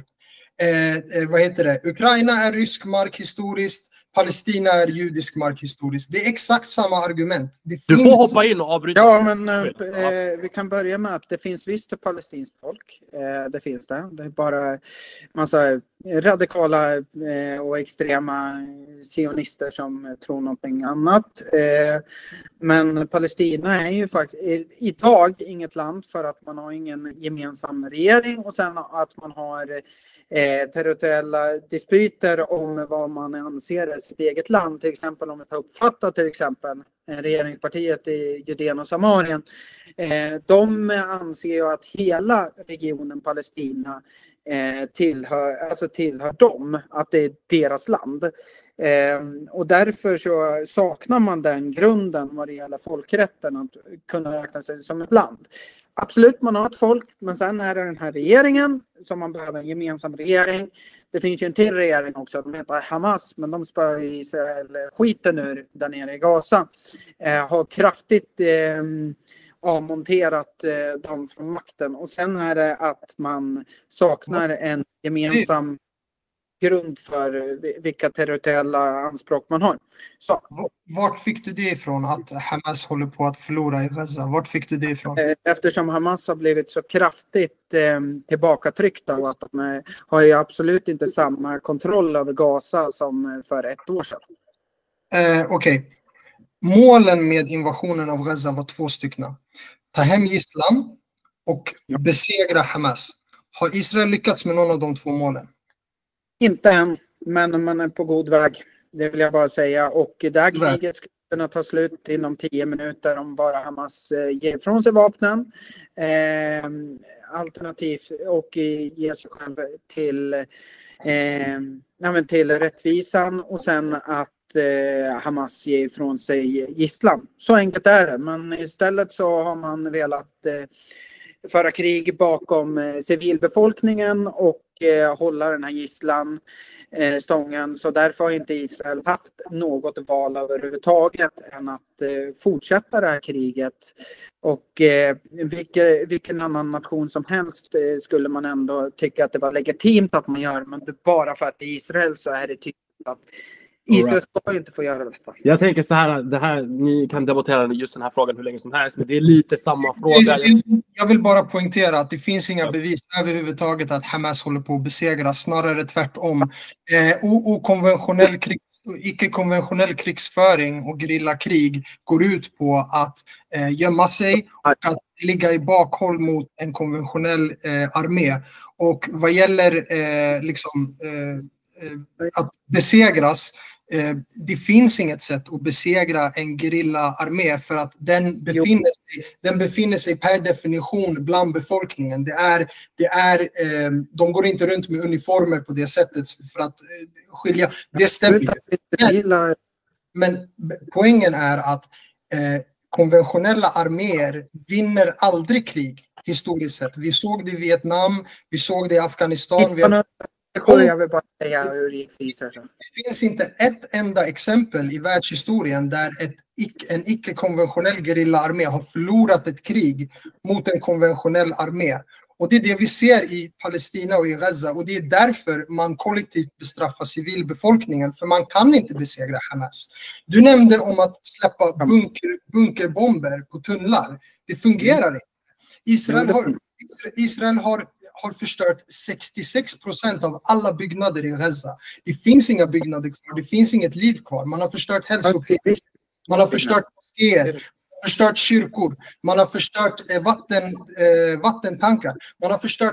Ukraina är rysk mark historiskt, Palestina är judisk mark historiskt. Det är exakt samma argument. Du får hoppa in och avbryta. Ja, men vi kan börja med att det finns visst ett palestinskt folk. Det finns det. Det är bara massa radikala och extrema sionister som tror någonting annat. Men Palestina är ju faktiskt idag inget land för att man har ingen gemensam regering och sen att man har territoriella dispyter om vad man anser är sitt eget land. Till exempel om vi tar upp Fatah till exempel, regeringspartiet i Judeen och Samarien. De anser ju att hela regionen Palestina tillhör dem, att det är deras land. Och därför så saknar man den grunden vad det gäller folkrätten att kunna räkna sig som ett land. Absolut, man har ett folk, men sen är det den här regeringen som man behöver en gemensam regering. Det finns ju en till regering också, de heter Hamas, men de spör Israel skiten ur där nere i Gaza. Har kraftigt avmonterat dem från makten. Och sen är det att man saknar en gemensam grund för vilka territoriella anspråk man har. Så. Vart fick du det ifrån att Hamas håller på att förlora i Gaza? Vart fick du det ifrån? Eftersom Hamas har blivit så kraftigt tillbakatryckta och att de har ju absolut inte samma kontroll över Gaza som för 1 år sedan. Okej. Målen med invasionen av Gaza var 2 stycken. Ta hem gisslan och besegra Hamas. Har Israel lyckats med någon av de 2 målen? Inte än, men man är på god väg. Det vill jag bara säga. Och det här kriget skulle kunna ta slut inom 10 minuter om bara Hamas ger från sig vapnen. Alternativt och ger sig själv till rättvisan och sen att Hamas ger ifrån sig gisslan. Så enkelt är det. Men istället så har man velat föra krig bakom civilbefolkningen och hålla den här gisslan stången. Så därför har inte Israel haft något val överhuvudtaget än att fortsätta det här kriget. Och vilken annan nation som helst skulle man ändå tycka att det var legitimt att man gör. Men bara för att det är Israel så är det tydligt att Israel ska ju inte få göra detta. Jag tänker så här, ni kan debattera just den här frågan hur länge som helst, men det är lite samma fråga. Jag vill bara poängtera att det finns inga bevis överhuvudtaget att Hamas håller på att besegras, snarare tvärtom. Icke-konventionell krigsföring och gerillakrig går ut på att gömma sig och att ligga i bakhåll mot en konventionell armé. Och vad gäller att besegras, det finns inget sätt att besegra en gerillaarmé för att den befinner sig per definition bland befolkningen. De går inte runt med uniformer på det sättet för att skilja. Det stämmer. Men poängen är att konventionella arméer vinner aldrig krig historiskt sett. Vi såg det i Vietnam, vi såg det i Afghanistan. Jag vill bara säga hur det gick för Israel. Det finns inte ett enda exempel i världshistorien där en icke-konventionell gerillaarmé har förlorat ett krig mot en konventionell armé. Och det är det vi ser i Palestina och i Gaza. Och det är därför man kollektivt bestraffar civilbefolkningen. För man kan inte besegra Hamas. Du nämnde om att släppa bunkerbomber på tunnlar. Det fungerar inte. Israel har förstört 66% av alla byggnader i Gaza. Det finns inga byggnader kvar. Det finns inget liv kvar. Man har förstört hälsoklinik. Man har förstört moskéer. Förstört kyrkor. Man har förstört vattentankar. Man har förstört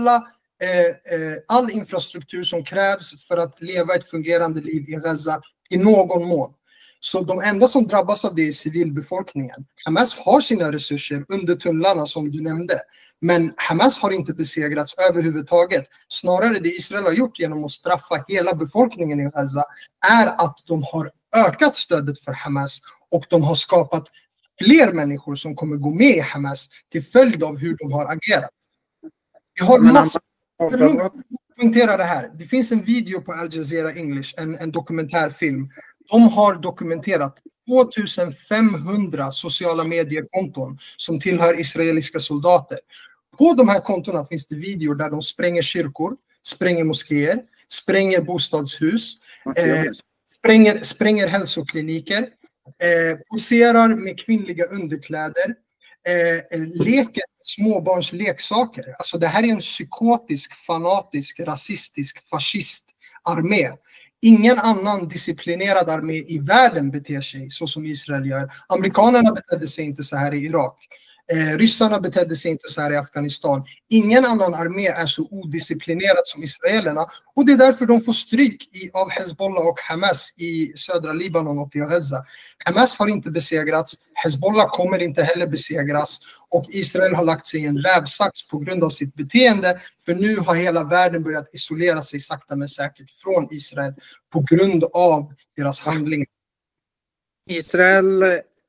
all infrastruktur som krävs för att leva ett fungerande liv i Gaza i någon mån. Så de enda som drabbas av det är civilbefolkningen. Hamas har sina resurser under tunnlarna som du nämnde. Men Hamas har inte besegrats överhuvudtaget. Snarare det Israel har gjort genom att straffa hela befolkningen i Gaza är att de har ökat stödet för Hamas och de har skapat fler människor som kommer gå med i Hamas till följd av hur de har agerat. Jag har massor av poängtera det här. Det finns en video på Al Jazeera English, en dokumentärfilm. De har dokumenterat 2500 sociala mediekonton som tillhör israeliska soldater. På de här kontona finns det videor där de spränger kyrkor, spränger moskéer, spränger bostadshus, spränger hälsokliniker, poserar med kvinnliga underkläder, leker småbarns leksaker. Alltså det här är en psykotisk, fanatisk, rasistisk, fascistarmé. Ingen annan disciplinerad armé i världen beter sig så som Israel gör. Amerikanerna betedde sig inte så här i Irak. Ryssarna betedde sig inte så här i Afghanistan. Ingen annan armé är så odisciplinerad som israelerna. Och det är därför de får stryk av Hezbollah och Hamas i södra Libanon och i Gaza. Hamas har inte besegrats. Hezbollah kommer inte heller besegras. Och Israel har lagt sig i en rävsax på grund av sitt beteende. För nu har hela världen börjat isolera sig sakta men säkert från Israel på grund av deras handlingar. Israel...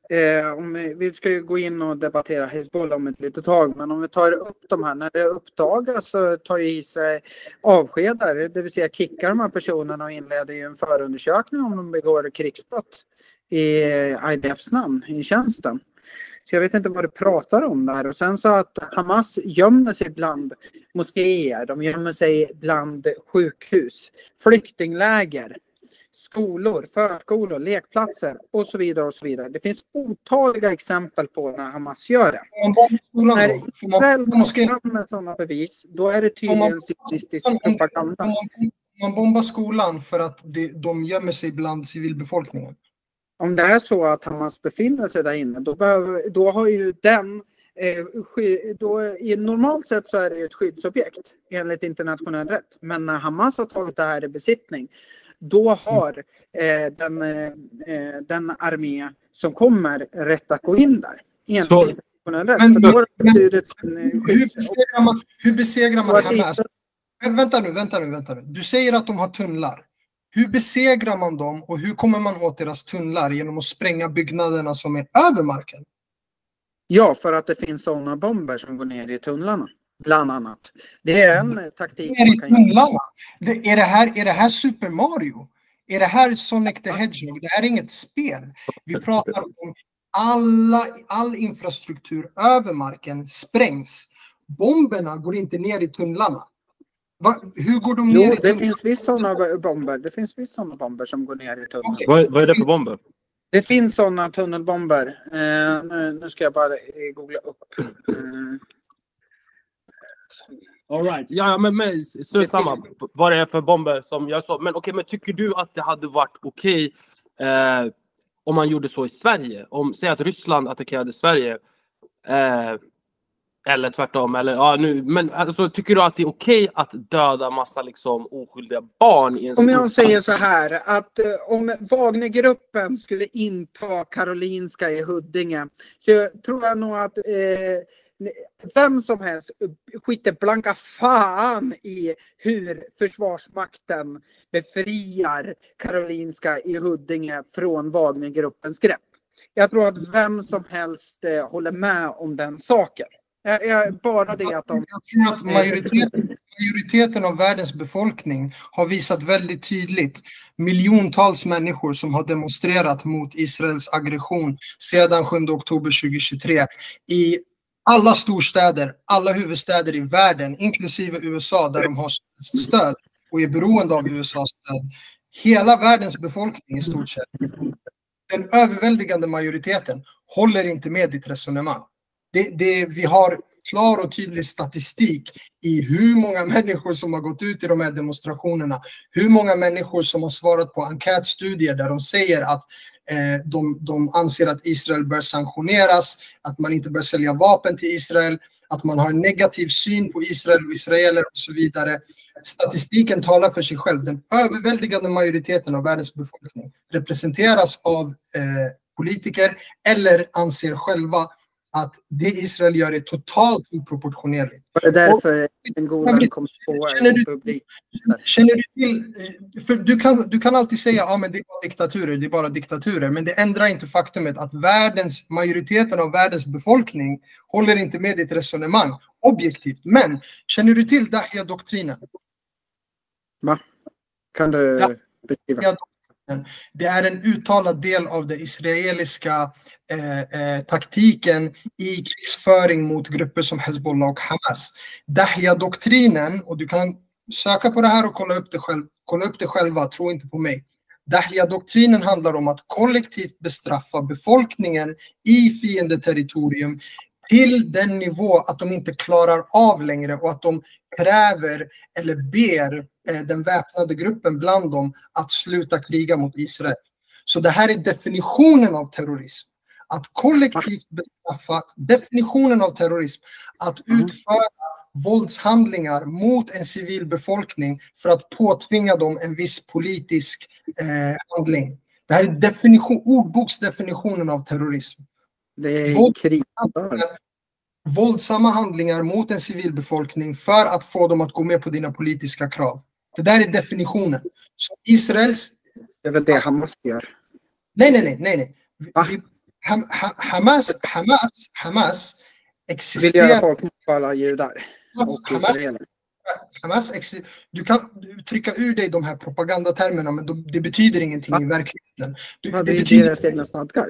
vi ska ju gå in och debattera Hezbollah om ett litet tag, men om vi tar upp de här, när det uppdagas så tar ju Israel avskedar, det vill säga kickar de här personerna och inleder ju en förundersökning om de begår krigsbrott i IDFs namn i tjänsten. Så jag vet inte vad du pratar om där. Och sen så att Hamas gömmer sig bland moskéer, de gömmer sig bland sjukhus, flyktingläger, skolor, förskolor, lekplatser och så vidare och så vidare. Det finns otaliga exempel på när Hamas gör det. När Israel kommer fram med sådana bevis, då är det tydligen sionistisk propaganda. Man bombar skolan för att de gömmer sig bland civilbefolkningen. Om det är så att Hamas befinner sig där inne, då har ju den normalt sett så är det ett skyddsobjekt enligt internationell rätt. Men när Hamas har tagit det här i besittning, då har den armé som kommer rätt att gå in där. Hur besegrar man Hamas? Vänta nu. Du säger att de har tunnlar. Hur besegrar man dem och hur kommer man åt deras tunnlar genom att spränga byggnaderna som är över marken? Ja, för att det finns sådana bomber som går ner i tunnlarna. Bland annat. Det är en taktik man kan göra. Är det här Super Mario? Är det här Sonic the Hedgehog? Det här är inget spel. Vi pratar om all infrastruktur över marken sprängs. Bomberna går inte ner i tunnlarna. Hur går de ner i Jo, det tunneln? finns visst sådana bomber. Det finns visst sådana bomber som går ner i tunneln. Okej. Vad är det för bomber? Det finns sådana tunnelbomber. Nu ska jag bara googla upp. All right. Ja, men strunt samma. Vad det är för bomber som jag sa. Men okej, men tycker du att det hade varit okej om man gjorde så i Sverige? Säg att Ryssland attackerade Sverige. Eller tvärtom. Eller, ja, nu, men alltså, tycker du att det är okej att döda massa liksom, oskyldiga barn i en Om jag stor säger så här, att om Wagnergruppen skulle inta Karolinska i Huddinge, så jag tror jag nog att vem som helst skiter blanka fan i hur Försvarsmakten befriar Karolinska i Huddinge från Wagnergruppens grepp. Jag tror att vem som helst håller med om den saken. Bara det att Jag tror att majoriteten av världens befolkning har visat väldigt tydligt miljontals människor som har demonstrerat mot Israels aggression sedan 7 oktober 2023 i alla storstäder, alla huvudstäder i världen, inklusive USA där de har stöd och är beroende av USAs stöd. Hela världens befolkning i stort sett. Den överväldigande majoriteten håller inte med ditt resonemang. Vi har klar och tydlig statistik i hur många människor som har gått ut i de här demonstrationerna. Hur många människor som har svarat på enkätstudier där de säger att de anser att Israel bör sanktioneras, att man inte bör sälja vapen till Israel, att man har en negativ syn på Israel och israeler och så vidare. Statistiken talar för sig själv. Den överväldigande majoriteten av världens befolkning representeras av politiker eller anser själva att det Israel gör är totalt oproportionerligt. det är därför en god kom på publik. Känner du till, för du kan alltid säga men det är bara diktaturer, men det ändrar inte faktumet att majoriteten av världens befolkning håller inte med ditt resonemang objektivt. Men känner du till Dahia-doktrinen? Va? Kan du beskriva? Det är en uttalad del av den israeliska taktiken i krigsföring mot grupper som Hezbollah och Hamas. Dahia-doktrinen, och du kan söka på det här och kolla upp det själva, tro inte på mig. Dahia-doktrinen handlar om att kollektivt bestraffa befolkningen i fiendeterritorium till den nivå att de inte klarar av längre och att de kräver eller ber den väpnade gruppen bland dem att sluta kriga mot Israel. Så det här är definitionen av terrorism. Att kollektivt bestraffa, definitionen av terrorism, att utföra våldshandlingar mot en civil befolkning för att påtvinga dem en viss politisk handling. Det här är ordboksdefinitionen av terrorism. Det är krig. Våldsamma handlingar mot en civilbefolkning för att få dem att gå med på dina politiska krav. Det där är definitionen. Så Israels... Det är väl det Hamas gör? Nej. Hamas existerar... Vill göra folk mot alla judar. Du kan trycka ur dig de här propagandatermerna, men det betyder ingenting i verkligheten. Det betyder deras egna stadgar.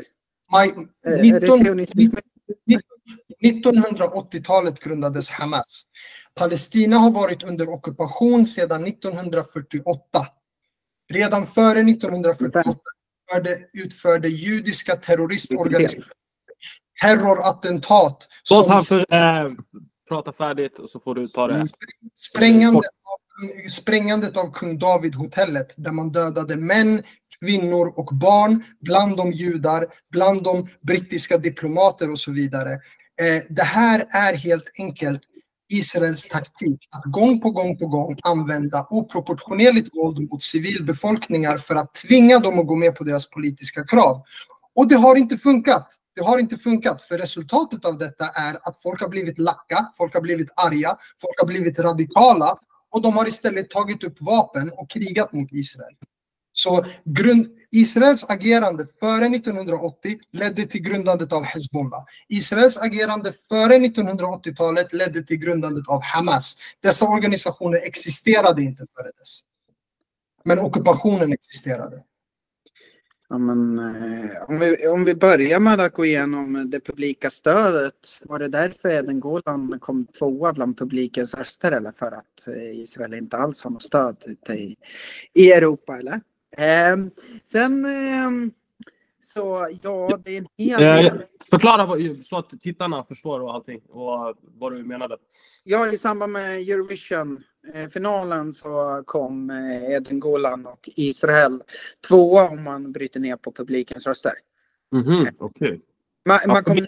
1980-talet grundades Hamas. Palestina har varit under ockupation sedan 1948. Redan före 1948 utförde judiska terroristorganisationer terrorattentat. Låt han prata färdigt och så får du ta det. Sprängandet av Kung David-hotellet där man dödade män, kvinnor och barn, bland de judar, bland de brittiska diplomater och så vidare. Det här är helt enkelt Israels taktik att gång på gång använda oproportionerligt våld mot civilbefolkningar för att tvinga dem att gå med på deras politiska krav. Och det har inte funkat. Det har inte funkat, för resultatet av detta är att folk har blivit lacka, folk har blivit arga, folk har blivit radikala och de har istället tagit upp vapen och krigat mot Israel. Så Israels agerande före 1980 ledde till grundandet av Hezbollah. Israels agerande före 1980-talet ledde till grundandet av Hamas. Dessa organisationer existerade inte före dess. Men ockupationen existerade. Ja, men, om vi börjar med att gå igenom det publika stödet. Var det därför Eden Golan kom tvåa bland publikens röster, eller för att Israel inte alls har något stöd i Europa, eller? Sen så ja, det är en hel del. Förklara så att tittarna förstår och allting och vad du menade. Ja, i samband med Eurovision-finalen så kom Eden Golan och Israel tvåa om man bryter ner på publikens röster. Okej. Man kom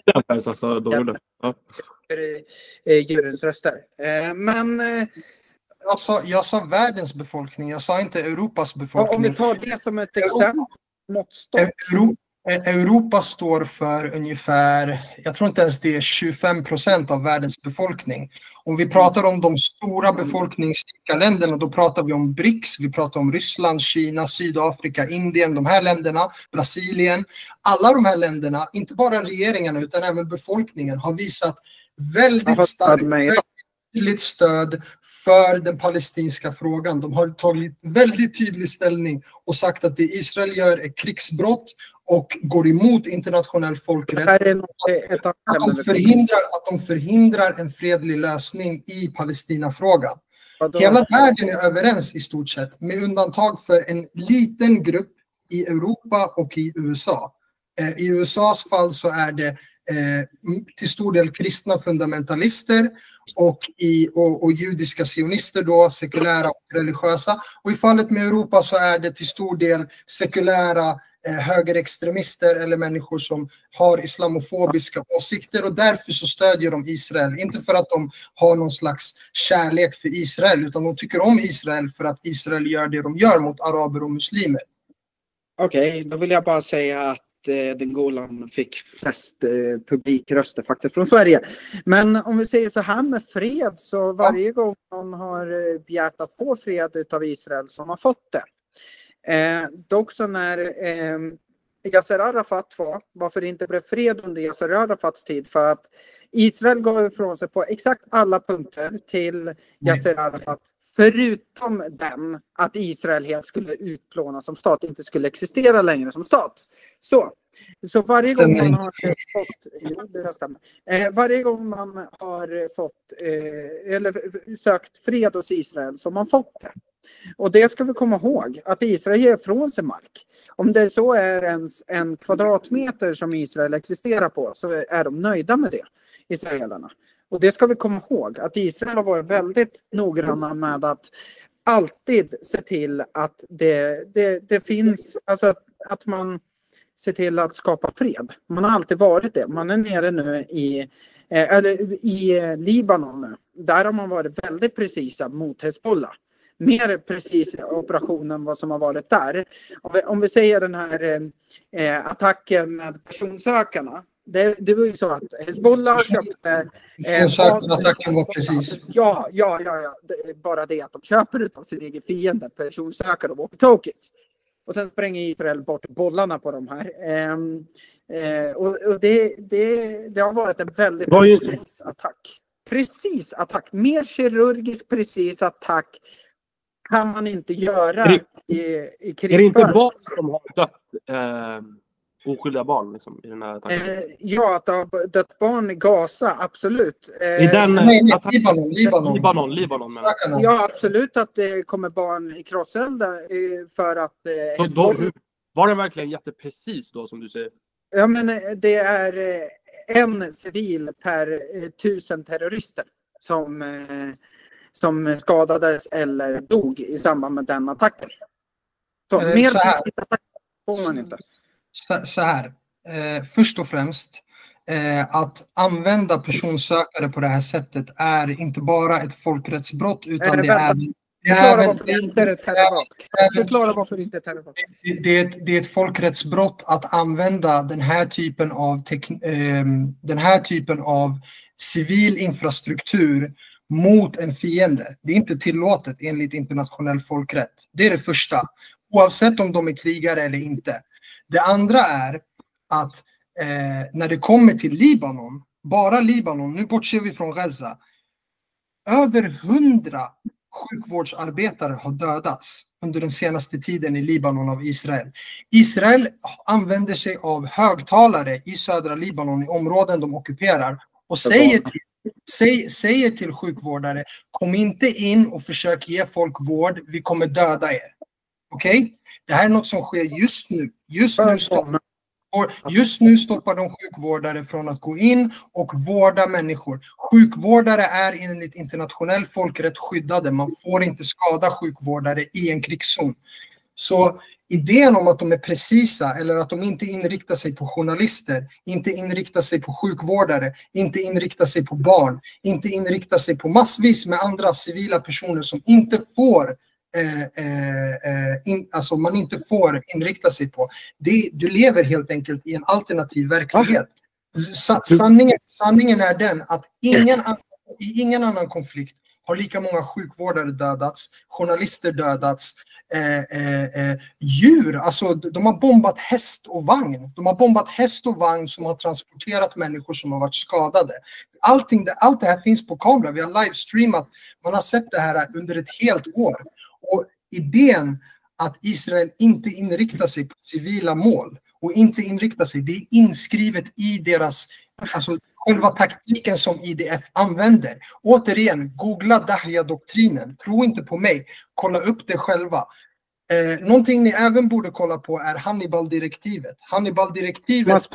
juryns röster. Men jag sa världens befolkning, jag sa inte Europas befolkning. Om vi tar det som ett exempel, måttstock. Europa står för ungefär, jag tror inte ens det är 25% av världens befolkning. Om vi pratar om de stora befolkningsrika länderna, då pratar vi om BRICS, vi pratar om Ryssland, Kina, Sydafrika, Indien, de här länderna, Brasilien. Alla de här länderna, inte bara regeringarna utan även befolkningen, har visat väldigt starkt stöd för den palestinska frågan. De har tagit väldigt tydlig ställning och sagt att det Israel gör är krigsbrott och går emot internationell folkrätt. Att de förhindrar en fredlig lösning i Palestinafrågan. Hela världen är överens i stort sett, med undantag för en liten grupp i Europa och i USA. I USAs fall så är det till stor del kristna fundamentalister och judiska sionister då, sekulära och religiösa. Och i fallet med Europa så är det till stor del sekulära högerextremister eller människor som har islamofobiska åsikter, och därför så stödjer de Israel. Inte för att de har någon slags kärlek för Israel, utan de tycker om Israel för att Israel gör det de gör mot araber och muslimer. Okej, då vill jag bara säga att den Golan fick flest publikröster faktiskt från Sverige. Men om vi säger så här med fred, så varje gång man har begärt att få fred utav Israel så har man fått det. Dock så när Yasser Arafat varför det inte blev fred under Yasser Arafats tid, för att Israel gav ifrån sig på exakt alla punkter till Yasser Arafat, förutom den att Israel helt skulle utplånas som stat, inte skulle existera längre som stat. Så varje gång man har varje gång man har fått eller sökt fred hos Israel så har man fått det. Och det ska vi komma ihåg, att Israel ger från sig mark. Om det så är ens en kvadratmeter som Israel existerar på, så är de nöjda med det, israelerna. Och det ska vi komma ihåg, att Israel har varit väldigt noggranna med att alltid se till att det finns, alltså att man ser till att skapa fred. Man har alltid varit det. Man är nere nu i Libanon nu. Där har man varit väldigt precisa mot Hezbollah. Mer precis operation än vad som har varit där. Om vi säger den här attacken med personsökarna. Det var ju så att Hezbollah köpte... attacken var precis. Ja. Bara det att de köper av sin egen fiende, personsökare och walkie-talkies. Och sen spränger Israel bort bollarna på de här. Och det har varit en väldigt precis attack. Precis attack. Mer kirurgisk precis attack kan man inte göra i krigsföring. Är det inte barn som har dött? Oskyldiga barn liksom, i den här attacken? Ja, att det har dött barn i Gaza, absolut. I den Libanon. Ja, absolut att det kommer barn i krosselda för att... var det verkligen jätteprecis då, som du säger? Ja, men det är en civil per 1000 terrorister som skadades eller dog i samband med den attacken. Så mer precis attack får man inte. Så här, först och främst, att använda personsökare på det här sättet är inte bara ett folkrättsbrott, utan Förklara varför det inte är ett terrorbrott. Förklara varför det inte är ett terrorbrott. Det är ett folkrättsbrott att använda den här typen av civil infrastruktur mot en fiende. Det är inte tillåtet enligt internationell folkrätt. Det är det första. Oavsett om de är krigare eller inte. Det andra är att när det kommer till Libanon, bara Libanon, nu bortser vi från Gaza, över 100 sjukvårdsarbetare har dödats under den senaste tiden i Libanon av Israel. Israel använder sig av högtalare i södra Libanon i områden de ockuperar och säger till sjukvårdare: kom inte in och försök ge folk vård, vi kommer döda er. Okej? Det här är något som sker just nu. Just nu stoppar de sjukvårdare från att gå in och vårda människor. Sjukvårdare är enligt internationell folkrätt skyddade. Man får inte skada sjukvårdare i en krigszon. Så idén om att de är precisa eller att de inte inriktar sig på journalister, inte inriktar sig på sjukvårdare, inte inriktar sig på barn, inte inriktar sig på massvis med andra civila personer som inte får alltså man inte får inrikta sig på. Du lever helt enkelt i en alternativ verklighet. Sanningen är den att i ingen annan konflikt har lika många sjukvårdare dödats, journalister dödats, djur, alltså de har bombat häst och vagn. De har bombat häst och vagn som har transporterat människor som har varit skadade. Allt det här finns på kamera, vi har livestreamat, man har sett det här under ett helt år. Och idén att Israel inte inriktar sig på civila mål och inte inriktar sig, det är inskrivet i deras, alltså själva taktiken som IDF använder. Återigen, googla Dahya-doktrinen. Tro inte på mig. Kolla upp det själva. Någonting ni även borde kolla på är Hannibal-direktivet. Hannibal-direktivet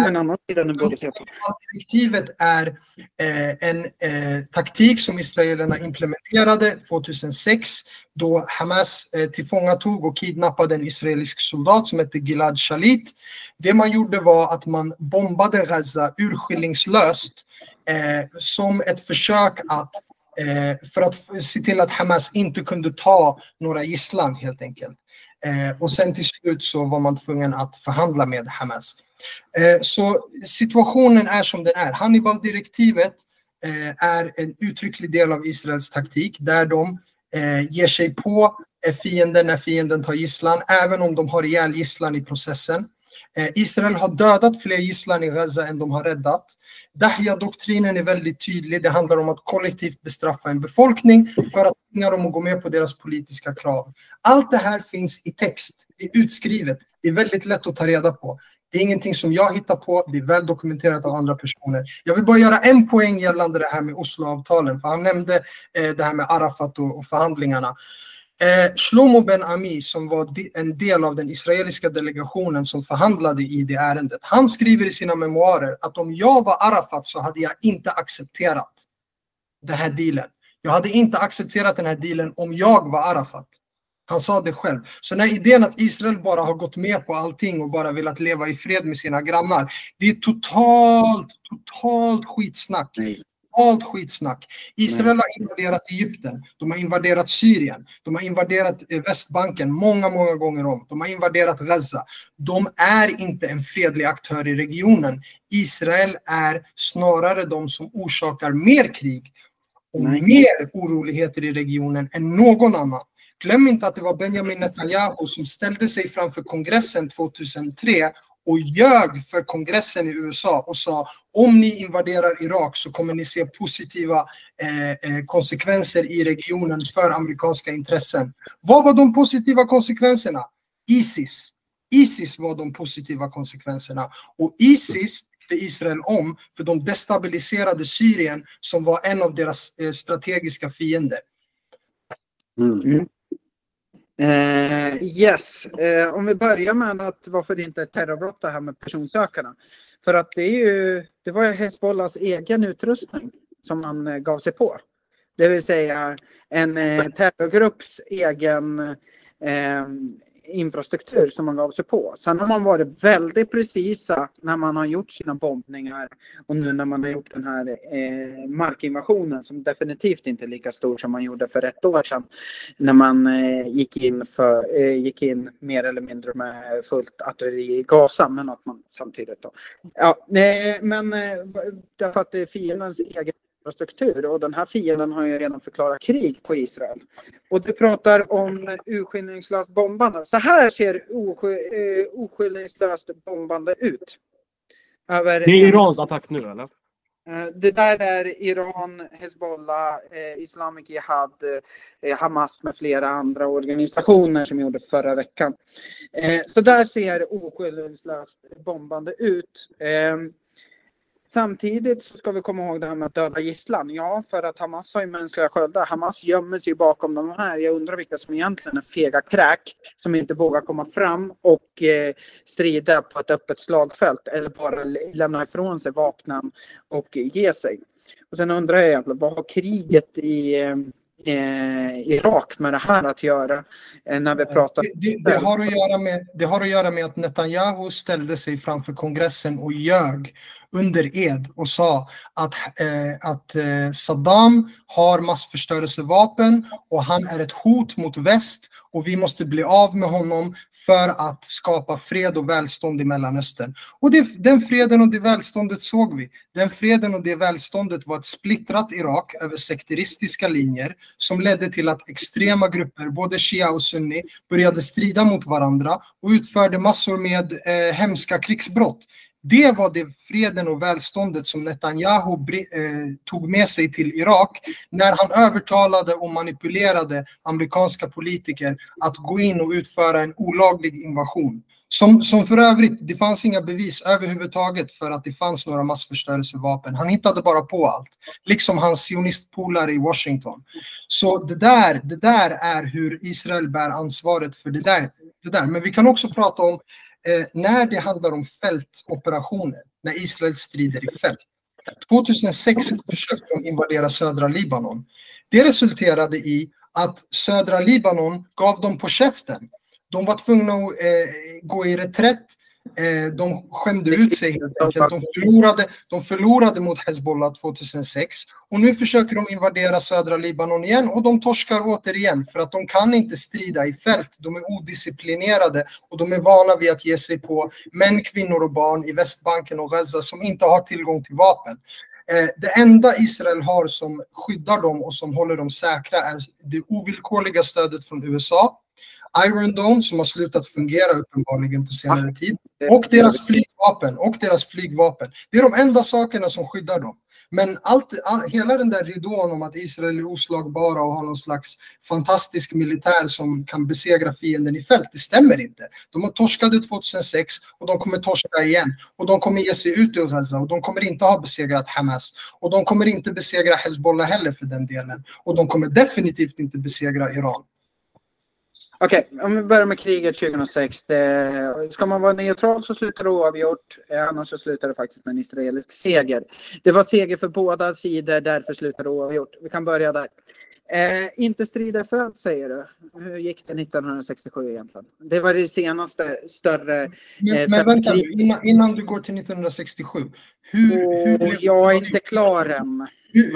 är en taktik som israelerna implementerade 2006 då Hamas tillfångatog och kidnappade en israelisk soldat som hette Gilad Shalit. Det man gjorde var att man bombade Gaza urskillningslöst som ett försök att för att se till att Hamas inte kunde ta några gisslan helt enkelt. Och sen till slut så var man tvungen att förhandla med Hamas. Så situationen är som den är. Hannibal-direktivet är en uttrycklig del av Israels taktik där de ger sig på fienden när fienden tar gisslan, även om de har ihjäl gisslan i processen. Israel har dödat fler gisslan i Gaza än de har räddat. Dahya-doktrinen är väldigt tydlig. Det handlar om att kollektivt bestraffa en befolkning för att tvinga dem att gå med på deras politiska krav. Allt det här finns i text, det är utskrivet. Det är väldigt lätt att ta reda på. Det är ingenting som jag hittar på, det är väl dokumenterat av andra personer. Jag vill bara göra en poäng gällande det här med Oslo-avtalen, för han nämnde det här med Arafat och förhandlingarna. Shlomo Ben Ami, som var en del av den israeliska delegationen som förhandlade i det ärendet, han skriver i sina memoarer att om jag var Arafat så hade jag inte accepterat den här dealen. Jag hade inte accepterat den här dealen om jag var Arafat. Han sa det själv. Så när idén att Israel bara har gått med på allting och bara velat leva i fred med sina grannar, det är totalt skitsnack. Allt skitsnack. Israel har invaderat Egypten, de har invaderat Syrien, de har invaderat Västbanken många gånger om. De har invaderat Gaza. De är inte en fredlig aktör i regionen. Israel är snarare de som orsakar mer krig och mer oroligheter i regionen än någon annan. Glöm inte att det var Benjamin Netanyahu som ställde sig framför kongressen 2003 och ljög för kongressen i USA och sa: om ni invaderar Irak så kommer ni se positiva konsekvenser i regionen för amerikanska intressen. Vad var de positiva konsekvenserna? ISIS var de positiva konsekvenserna. Och ISIS tyckte Israel om för de destabiliserade Syrien som var en av deras strategiska fiender. Om vi börjar med att varför det inte är terrorbrott det här med personsökarna. För att det var Hezbollahs egen utrustning som man gav sig på. Det vill säga en terrorgrupps egen infrastruktur som man gav sig på. Sen har man varit väldigt precisa när man har gjort sina bombningar och nu när man har gjort den här markinvasionen som definitivt inte är lika stor som man gjorde för 1 år sedan när man gick in mer eller mindre med fullt artilleri i Gaza, men att man samtidigt då. Men därför att det är fiendens egen struktur och den här fienden har ju redan förklarat krig på Israel. Och du pratar om urskillningslöst bombande. Så här ser urskillningslöst bombande ut. Det är Irans attack nu eller? Det där är Iran, Hezbollah, Islamic Jihad, Hamas med flera andra organisationer som gjorde förra veckan. Så där ser oskyldighetslöst bombande ut. Samtidigt så ska vi komma ihåg det här med att döda gisslan. Ja, för att Hamas har ju mänskliga sköldar. Hamas gömmer sig bakom de här. Jag undrar vilka som egentligen är fega kräk som inte vågar komma fram och strida på ett öppet slagfält eller bara lämna ifrån sig vapnen och ge sig. Och sen undrar jag egentligen, vad har kriget i Irak med det här att göra när vi pratar? Det har att göra med att Netanyahu ställde sig framför kongressen och ljög under ed och sa att Saddam har massförstörelsevapen och han är ett hot mot väst och vi måste bli av med honom för att skapa fred och välstånd i Mellanöstern. Och den freden och det välståndet såg vi. Den freden och det välståndet var ett splittrat Irak över sekteristiska linjer som ledde till att extrema grupper, både shia och sunni, började strida mot varandra och utförde massor med hemska krigsbrott. Det var det freden och välståndet som Netanyahu tog med sig till Irak när han övertalade och manipulerade amerikanska politiker att gå in och utföra en olaglig invasion. Som för övrigt, det fanns inga bevis överhuvudtaget för att det fanns några massförstörelsevapen. Han hittade bara på allt, liksom hans sionistpolare i Washington. Så det där är hur Israel bär ansvaret för det där. Men vi kan också prata om när det handlar om fältoperationer, när Israel strider i fält. 2006 försökte de invadera södra Libanon. Det resulterade i att södra Libanon gav dem på käften. De var tvungna att gå i reträtt. De skämde ut sig helt enkelt. De förlorade mot Hezbollah 2006 och nu försöker de invadera södra Libanon igen och de torskar återigen för att de kan inte strida i fält. De är odisciplinerade och de är vana vid att ge sig på män, kvinnor och barn i Västbanken och Gaza som inte har tillgång till vapen. Det enda Israel har som skyddar dem och som håller dem säkra är det ovillkorliga stödet från USA, Iron Dome som har slutat fungera uppenbarligen på senare tid och deras flygvapen. Det är de enda sakerna som skyddar dem. Men hela den där ridån om att Israel är oslagbara och har någon slags fantastisk militär som kan besegra fienden i fält, det stämmer inte. De har torskade 2006 och de kommer torska igen. Och de kommer ge sig ut ur Gaza och de kommer inte ha besegrat Hamas. Och de kommer inte besegra Hezbollah heller för den delen. Och de kommer definitivt inte besegra Iran. Okej, om vi börjar med kriget 2006. Ska man vara neutral så slutar det oavgjort. Annars så slutar det faktiskt med en israelisk seger. Det var seger för båda sidor, därför slutar det oavgjort. Vi kan börja där. Inte strida för, säger du. Hur gick det 1967 egentligen? Det var det senaste större... Men vänta nu, innan du går till 1967. Hur jag är inte klar än.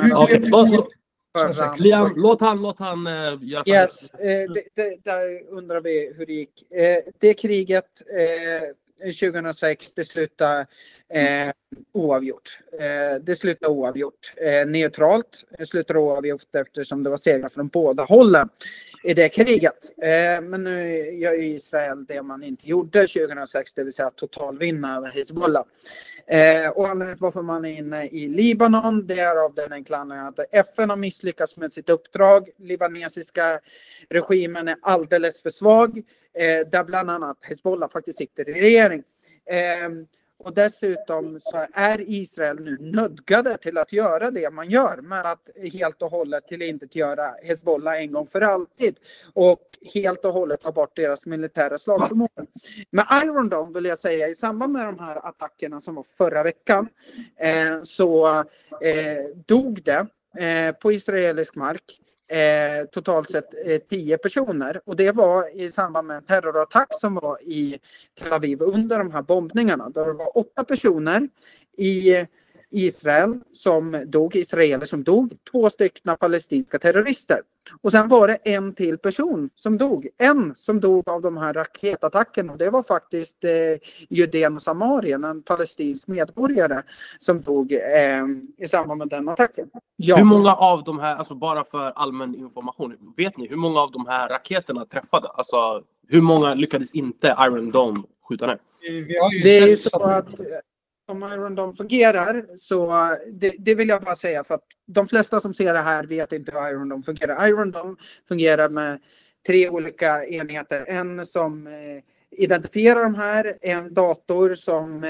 Liam, låt han göra yes, där undrar vi hur det gick. Det kriget 2006, det slutade oavgjort. Det slutade oavgjort. Neutralt slutade oavgjort eftersom det var segrar från båda hållen i det kriget. Men nu gör ju Israel det man inte gjorde 2006, det vill säga totalvinna över Hezbollah. Och anledningen varför man är inne i Libanon, det är av den enkla anledningen att FN har misslyckats med sitt uppdrag. Libanesiska regimen är alldeles för svag, där bland annat Hezbollah faktiskt sitter i regering. Och dessutom så är Israel nu nödgade till att göra det man gör med att helt och hållet till inte göra Hezbollah en gång för alltid och helt och hållet ta bort deras militära slagförmåga. Med Iron Dome vill jag säga, i samband med de här attackerna som var förra veckan så dog det på israelisk mark totalt sett 10 personer, och det var i samband med en terrorattack som var i Tel Aviv under de här bombningarna. Där det var 8 personer i Israel som dog, israeler som dog, 2 stycken palestinska terrorister. Och sen var det en till person som dog. En som dog av de här raketattackerna. Det var faktiskt Judeen och Samarien, en palestinsk medborgare som dog i samband med den attacken. Ja. Hur många av de här, alltså bara för allmän information, vet ni hur många av de här raketerna träffade? Alltså hur många lyckades inte Iron Dome skjuta ner? Det är ju så att som Iron Dome fungerar, så det vill jag bara säga, för att de flesta som ser det här vet inte hur Iron Dome fungerar. Iron Dome fungerar med 3 olika enheter. En som identifierar de här, en dator som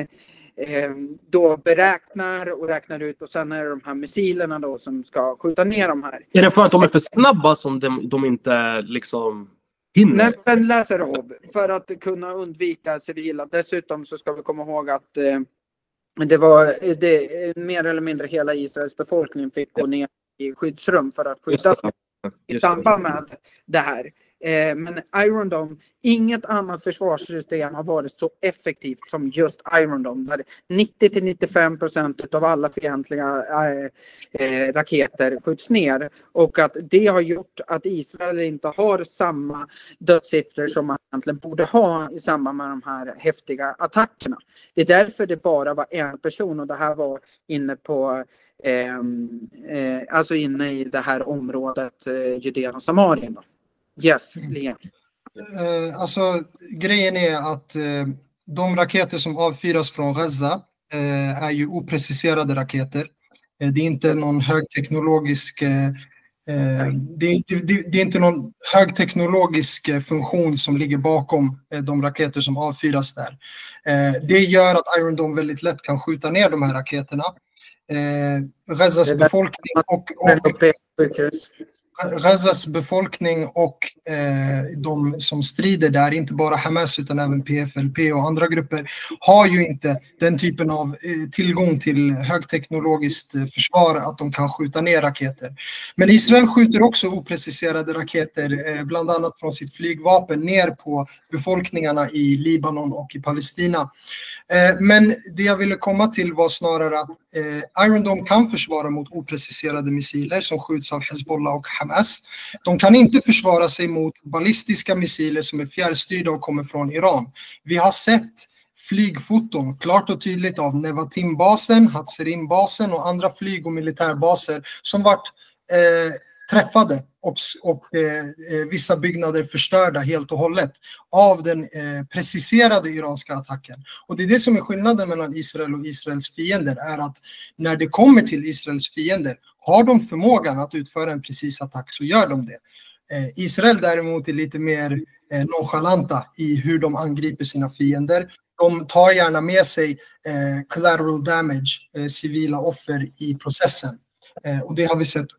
då beräknar och räknar ut, och sen är det de här missilerna då som ska skjuta ner de här. Är det för att de är för snabba som de inte liksom hinner? Nej, den läser av för att kunna undvika civila. Dessutom så ska vi komma ihåg att det mer eller mindre hela Israels befolkning fick gå ner i skyddsrum för att skyddas i samband med det här. Men Iron Dome, inget annat försvarssystem har varit så effektivt som just Iron Dome. Där 90-95% av alla fientliga raketer skjuts ner. Och att det har gjort att Israel inte har samma dödssiffror som man egentligen borde ha i samband med de här häftiga attackerna. Det är därför det bara var en person, och det här var inne på alltså inne i det här området Judeen och Samarien då. Yes, Liam. Alltså grejen är att de raketer som avfyras från Gaza är ju opreciserade raketer. Det är inte någon högteknologisk det är inte någon högteknologisk funktion som ligger bakom de raketer som avfyras där. Det gör att Iron Dome väldigt lätt kan skjuta ner de här raketerna. Gazas befolkning och de som strider där, inte bara Hamas utan även PFLP och andra grupper, har ju inte den typen av tillgång till högteknologiskt försvar att de kan skjuta ner raketer. Men Israel skjuter också opreciserade raketer, bland annat från sitt flygvapen, ner på befolkningarna i Libanon och i Palestina. Men det jag ville komma till var snarare att Iron Dome kan försvara mot opreciserade missiler som skjuts av Hezbollah och Hamas. De kan inte försvara sig mot ballistiska missiler som är fjärrstyrda och kommer från Iran. Vi har sett flygfoton klart och tydligt av Nevatim-basen, Hatzerim-basen och andra flyg- och militärbaser som varit träffade och vissa byggnader förstörda helt och hållet av den preciserade iranska attacken. Och det är det som är skillnaden mellan Israel och Israels fiender, är att när det kommer till Israels fiender, har de förmågan att utföra en precis attack så gör de det. Israel däremot är lite mer nonchalanta i hur de angriper sina fiender. De tar gärna med sig collateral damage, civila offer i processen. Och det har vi sett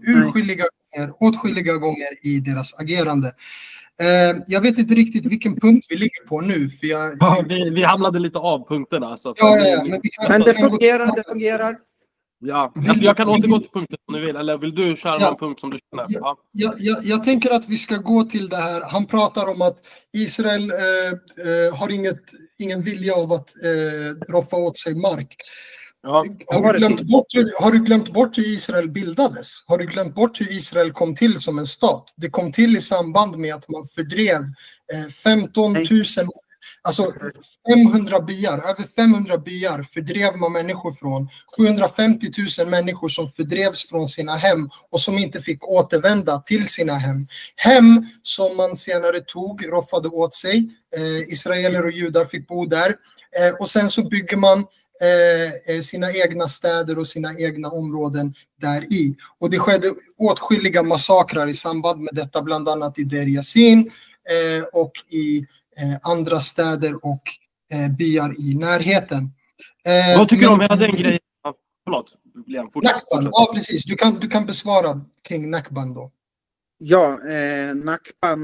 åtskilliga gånger i deras agerande. Jag vet inte riktigt vilken punkt vi ligger på nu. För vi hamnade lite av punkterna. Alltså, men det fungerar. Ja, jag kan återgå till punkten om du vill. Eller vill du köra någon punkt som du känner? Jag tänker att vi ska gå till det här. Han pratar om att Israel har ingen vilja av att roffa åt sig mark. Ja. Har du glömt bort hur Israel bildades? Har du glömt bort hur Israel kom till som en stat? Det kom till i samband med att man fördrev 15 000, alltså 500 byar, över 500 byar fördrev man människor från. 750 000 människor som fördrevs från sina hem och som inte fick återvända till sina hem. Hem som man senare roffade åt sig. Israeler och judar fick bo där. Och sen så bygger man sina egna städer och sina egna områden där i. Och det skedde åtskilliga massakrar i samband med detta, bland annat i Deir Yassin och i andra städer och byar i närheten. Vad tycker du om hela den grejen? Förlåt, Nakban, ja precis. Du kan besvara kring Nakban då. Ja, Nakban,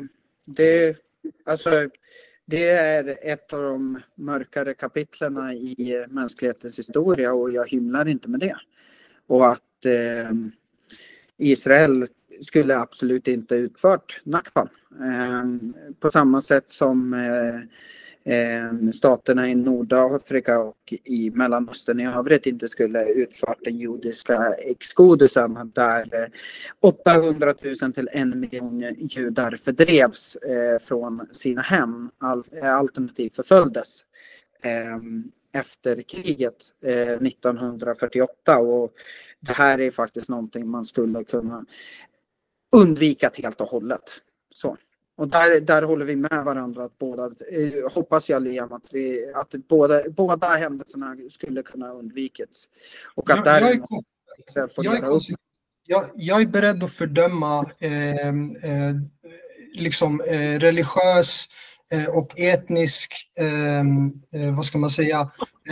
det är ett av de mörkare kapitlerna i mänsklighetens historia, och jag hymlar inte med det. Och att Israel skulle absolut inte utfört Nakban. På samma sätt som staterna i Nordafrika och i Mellanöstern i övrigt inte skulle utfört den judiska exodusen, där 800 000 till 1 miljon judar fördrevs från sina hem, alternativt förföljdes efter kriget 1948. Och det här är faktiskt någonting man skulle kunna undvika helt och hållet. Så. Och där håller vi med varandra att båda, hoppas jag Liam, att båda händelserna skulle kunna undvikits. Och att jag är beredd att fördöma religiös och etnisk, vad ska man säga,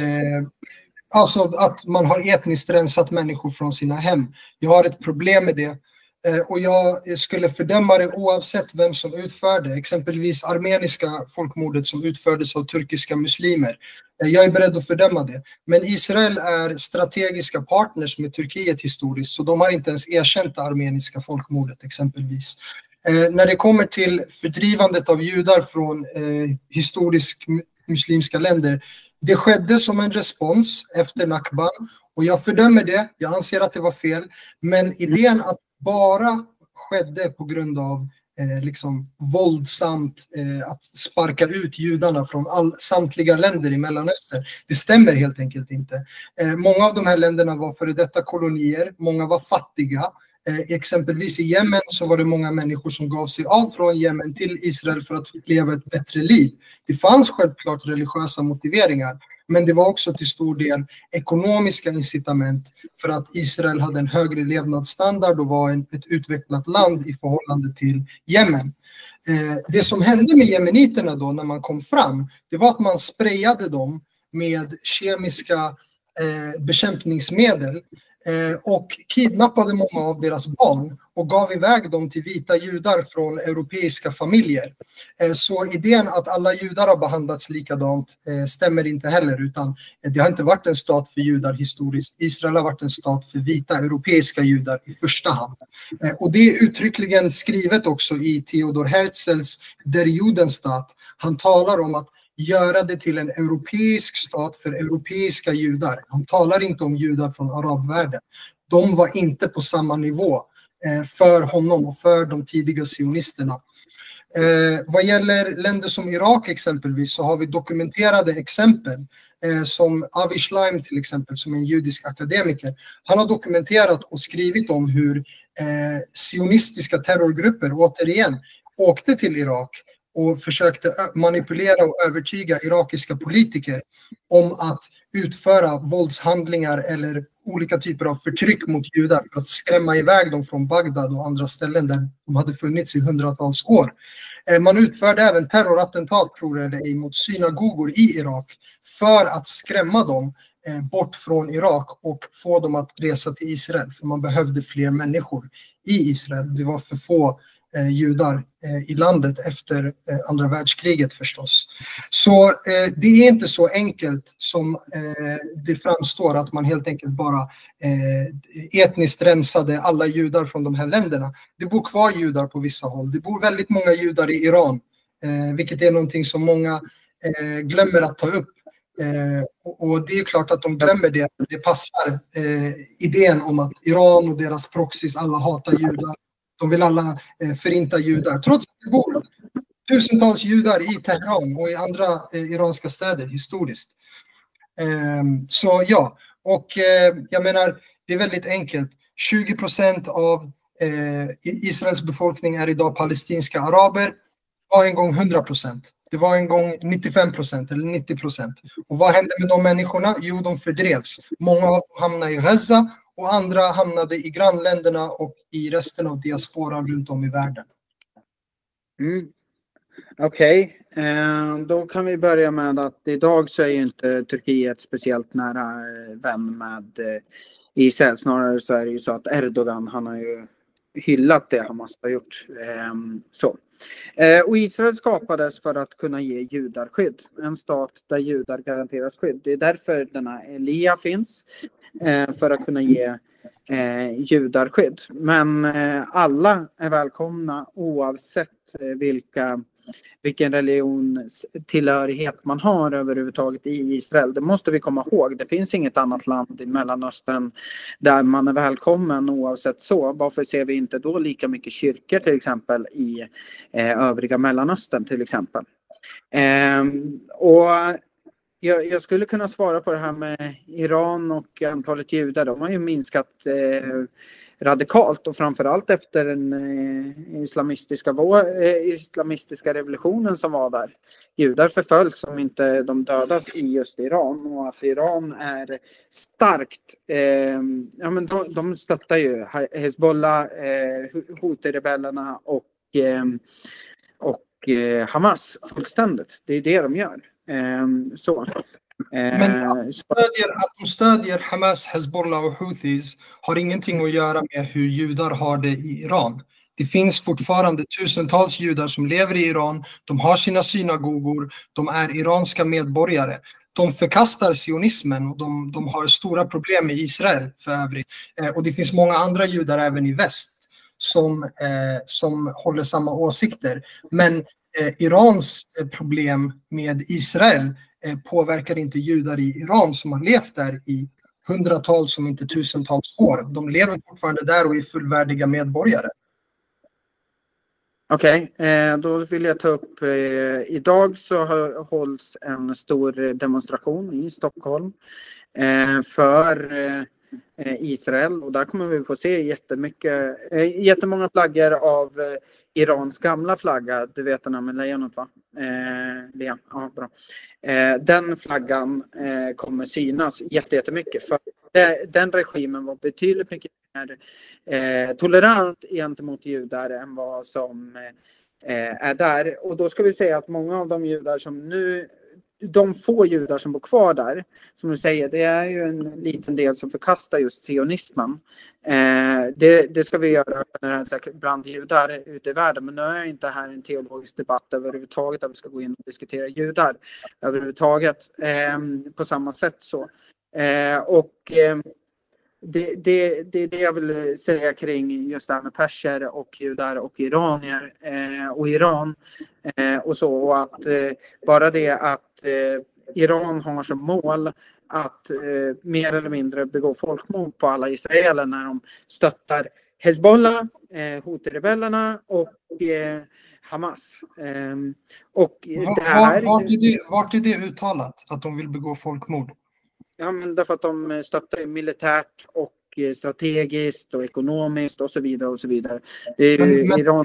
alltså att man har etniskt rensat människor från sina hem. Jag har ett problem med det. Och jag skulle fördöma det oavsett vem som utförde, exempelvis armeniska folkmordet som utfördes av turkiska muslimer. Jag är beredd att fördöma det. Men Israel är strategiska partners med Turkiet historiskt, så de har inte ens erkänt det armeniska folkmordet exempelvis. När det kommer till fördrivandet av judar från historiskt muslimska länder, det skedde som en respons efter Nakban, och jag fördömer det, jag anser att det var fel, men idén att bara skedde på grund av våldsamt att sparka ut judarna från samtliga länder i Mellanöstern, det stämmer helt enkelt inte. Många av de här länderna var före detta kolonier, många var fattiga. Exempelvis i Jemen så var det många människor som gav sig av från Jemen till Israel för att leva ett bättre liv. Det fanns självklart religiösa motiveringar, men det var också till stor del ekonomiska incitament för att Israel hade en högre levnadsstandard och var ett utvecklat land i förhållande till Jemen. Det som hände med jemeniterna då när man kom fram, det var att man sprayade dem med kemiska bekämpningsmedel och kidnappade många av deras barn och gav iväg dem till vita judar från europeiska familjer. Så idén att alla judar har behandlats likadant stämmer inte heller, utan det har inte varit en stat för judar historiskt. Israel har varit en stat för vita europeiska judar i första hand. Och det är uttryckligen skrivet också i Theodor Herzls Der Judenstaat. Han talar om att göra det till en europeisk stat för europeiska judar. Han talar inte om judar från arabvärlden. De var inte på samma nivå för honom och för de tidiga sionisterna. Vad gäller länder som Irak exempelvis så har vi dokumenterade exempel som Avi Shlaim till exempel, som är en judisk akademiker. Han har dokumenterat och skrivit om hur sionistiska terrorgrupper återigen åkte till Irak och försökte manipulera och övertyga irakiska politiker om att utföra våldshandlingar eller olika typer av förtryck mot judar för att skrämma iväg dem från Bagdad och andra ställen där de hade funnits i hundratals år. Man utförde även terrorattentat, tror jag det är, mot synagogor i Irak för att skrämma dem bort från Irak och få dem att resa till Israel, för man behövde fler människor i Israel. Det var för få judar i landet efter andra världskriget förstås. Så det är inte så enkelt som det framstår, att man helt enkelt bara etniskt rensade alla judar från de här länderna. Det bor kvar judar på vissa håll. Det bor väldigt många judar i Iran, vilket är någonting som många glömmer att ta upp. Och det är klart att de glömmer det. Det passar idén om att Iran och deras proxys alla hatar judar. De vill alla förinta judar, trots att det bor tusentals judar i Teheran och i andra iranska städer historiskt. Så ja, och jag menar, det är väldigt enkelt. 20% av Israels befolkning är idag palestinska araber. Det var en gång 100%. Det var en gång 95% eller 90%. Och vad hände med de människorna? Jo, de fördrevs. Många hamnade i Gaza och andra hamnade i grannländerna och i resten av diasporan runt om i världen. Okej, då kan vi börja med att idag så är ju inte Turkiet speciellt nära vän med Israel. Snarare så är det ju så att Erdogan, han har ju hyllat det Hamas har gjort. Och Israel skapades för att kunna ge judar skydd. En stat där judar garanteras skydd. Det är därför denna Elia finns. För att kunna ge judar skydd. Men alla är välkomna oavsett vilken religionstillhörighet man har överhuvudtaget i Israel. Det måste vi komma ihåg. Det finns inget annat land i Mellanöstern där man är välkommen oavsett så. Varför ser vi inte då lika mycket kyrkor till exempel i övriga Mellanöstern till exempel? Och Jag skulle kunna svara på det här med Iran och antalet judar. De har ju minskat radikalt och framförallt efter den islamistiska revolutionen som var där. Judar förföljs som inte de dödas i just Iran, och att Iran är starkt, men de stöttar ju Hezbollah, Houthi-rebellerna och Hamas fullständigt. Det är det de gör. Men att de stödjer Hamas, Hezbollah och Houthis har ingenting att göra med hur judar har det i Iran. Det finns fortfarande tusentals judar som lever i Iran. De har sina synagogor. De är iranska medborgare. De förkastar sionismen och de har stora problem med Israel för övrigt. Och det finns många andra judar även i väst som håller samma åsikter. Men Irans problem med Israel påverkar inte judar i Iran som har levt där i hundratals, om inte tusentals år. De lever fortfarande där och är fullvärdiga medborgare. Okej, då vill jag ta upp, idag så hålls en stor demonstration i Stockholm för Israel, och där kommer vi få se jättemånga flaggor av Irans gamla flagga. Du vet den här med lejonet, va? Ja, bra. Den flaggan kommer synas jättemycket, för den regimen var betydligt mycket mer tolerant gentemot judar än vad som är där. Och då ska vi säga att många av de judar som nu, de få judar som bor kvar där, som du säger, det är ju en liten del som förkastar just sionismen. Det ska vi göra bland judar ute i världen, men nu är det inte här en teologisk debatt överhuvudtaget där vi ska gå in och diskutera judar överhuvudtaget på samma sätt så. Det är det jag vill säga kring just det här med perser och judar och iranier och Iran och så, och att bara det att Iran har som mål att mer eller mindre begå folkmord på alla israeler när de stöttar Hezbollah, Houthi-rebellerna och Hamas. Och det här... Vart är det uttalat att de vill begå folkmord? Ja, men därför att de stöttar militärt och strategiskt och ekonomiskt och så vidare och så vidare. Det är Iran.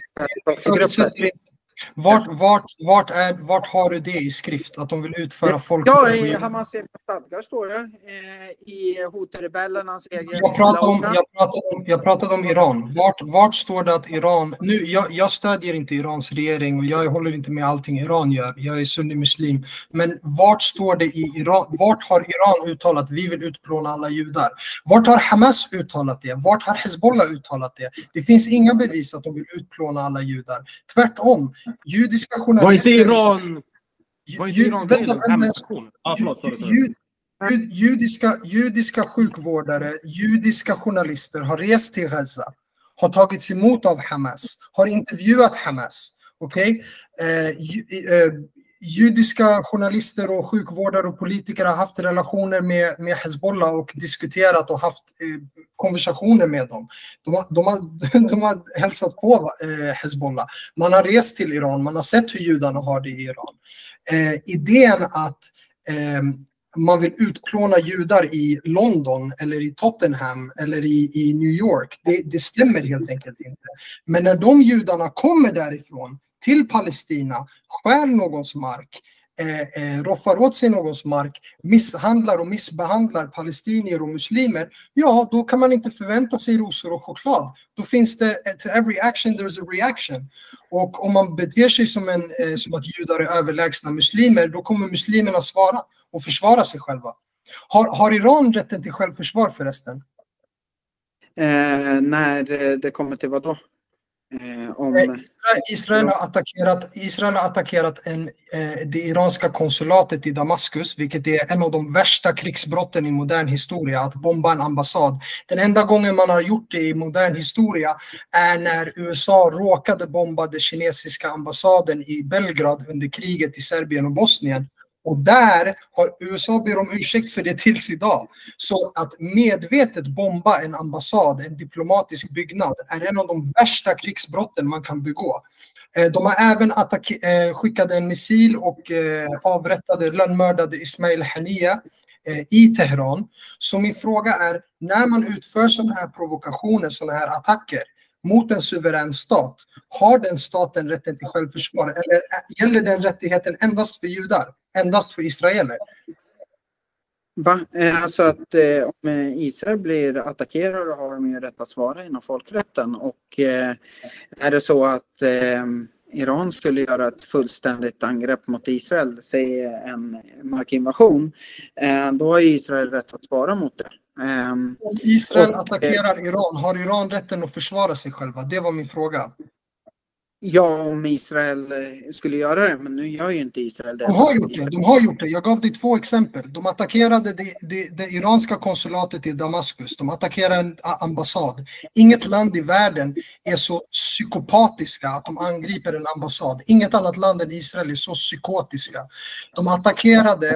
Vart har du det i skrift att de vill utföra folk? Ja, i Hamas egna stadgar står det. I Houthi-rebellernas egen... Jag pratade om Iran. Vart står det att Iran... Nu, jag stödjer inte Irans regering och jag håller inte med allting Iran gör. Jag är sunni-muslim. Men vart står det i Iran? Vart har Iran uttalat att vi vill utplåna alla judar? Vart har Hamas uttalat det? Vart har Hezbollah uttalat det? Det finns inga bevis att de vill utplåna alla judar. Tvärtom. Judiska journalister... Var inte Iran judiska sjukvårdare, judiska journalister har rest till Gaza, har tagits emot av Hamas, har intervjuat Hamas. Okej? Judiska journalister och sjukvårdare och politiker har haft relationer med Hezbollah och diskuterat och haft konversationer med dem. De har hälsat på Hezbollah. Man har rest till Iran, man har sett hur judarna har det i Iran. Idén att man vill utplåna judar i London eller i Tottenham eller i New York, det stämmer helt enkelt inte. Men när de judarna kommer därifrån till Palestina, stjäl någons mark, roffar åt sig någons mark, misshandlar och missbehandlar palestinier och muslimer, ja, då kan man inte förvänta sig rosor och choklad. Då finns det, to every action there's a reaction. Och om man beter sig som att judar är överlägsna muslimer, då kommer muslimerna svara och försvara sig själva. Har Iran rätten till självförsvar förresten? När det kommer till vad då? Israel har attackerat det iranska konsulatet i Damaskus, vilket är en av de värsta krigsbrotten i modern historia, att bomba en ambassad. Den enda gången man har gjort det i modern historia är när USA råkade bomba den kinesiska ambassaden i Belgrad under kriget i Serbien och Bosnien. Och där har USA ber om ursäkt för det tills idag. Så att medvetet bomba en ambassad, en diplomatisk byggnad, är en av de värsta krigsbrotten man kan begå. De har även skickat en missil och avrättade, lönnmördade Ismail Haniya i Teheran. Så min fråga är, när man utför sådana här provokationer, sådana här attacker mot en suverän stat, har den staten rätten till självförsvar, eller gäller den rättigheten endast för judar, endast för israeler? Alltså att om Israel blir attackerad har de ju rätt att svara inom folkrätten, och är det så att Iran skulle göra ett fullständigt angrepp mot Israel, säg en markinvasion, då har Israel rätt att svara mot det. Om Israel attackerar Iran, har Iran rätten att försvara sig själva? Det var min fråga. Ja, om Israel skulle göra det, men nu gör ju inte Israel det. De har gjort det. Jag gav dig 2 exempel. De attackerade det iranska konsulatet i Damaskus. De attackerade en ambassad. Inget land i världen är så psykopatiska att de angriper en ambassad. Inget annat land än Israel är så psykotiska. De attackerade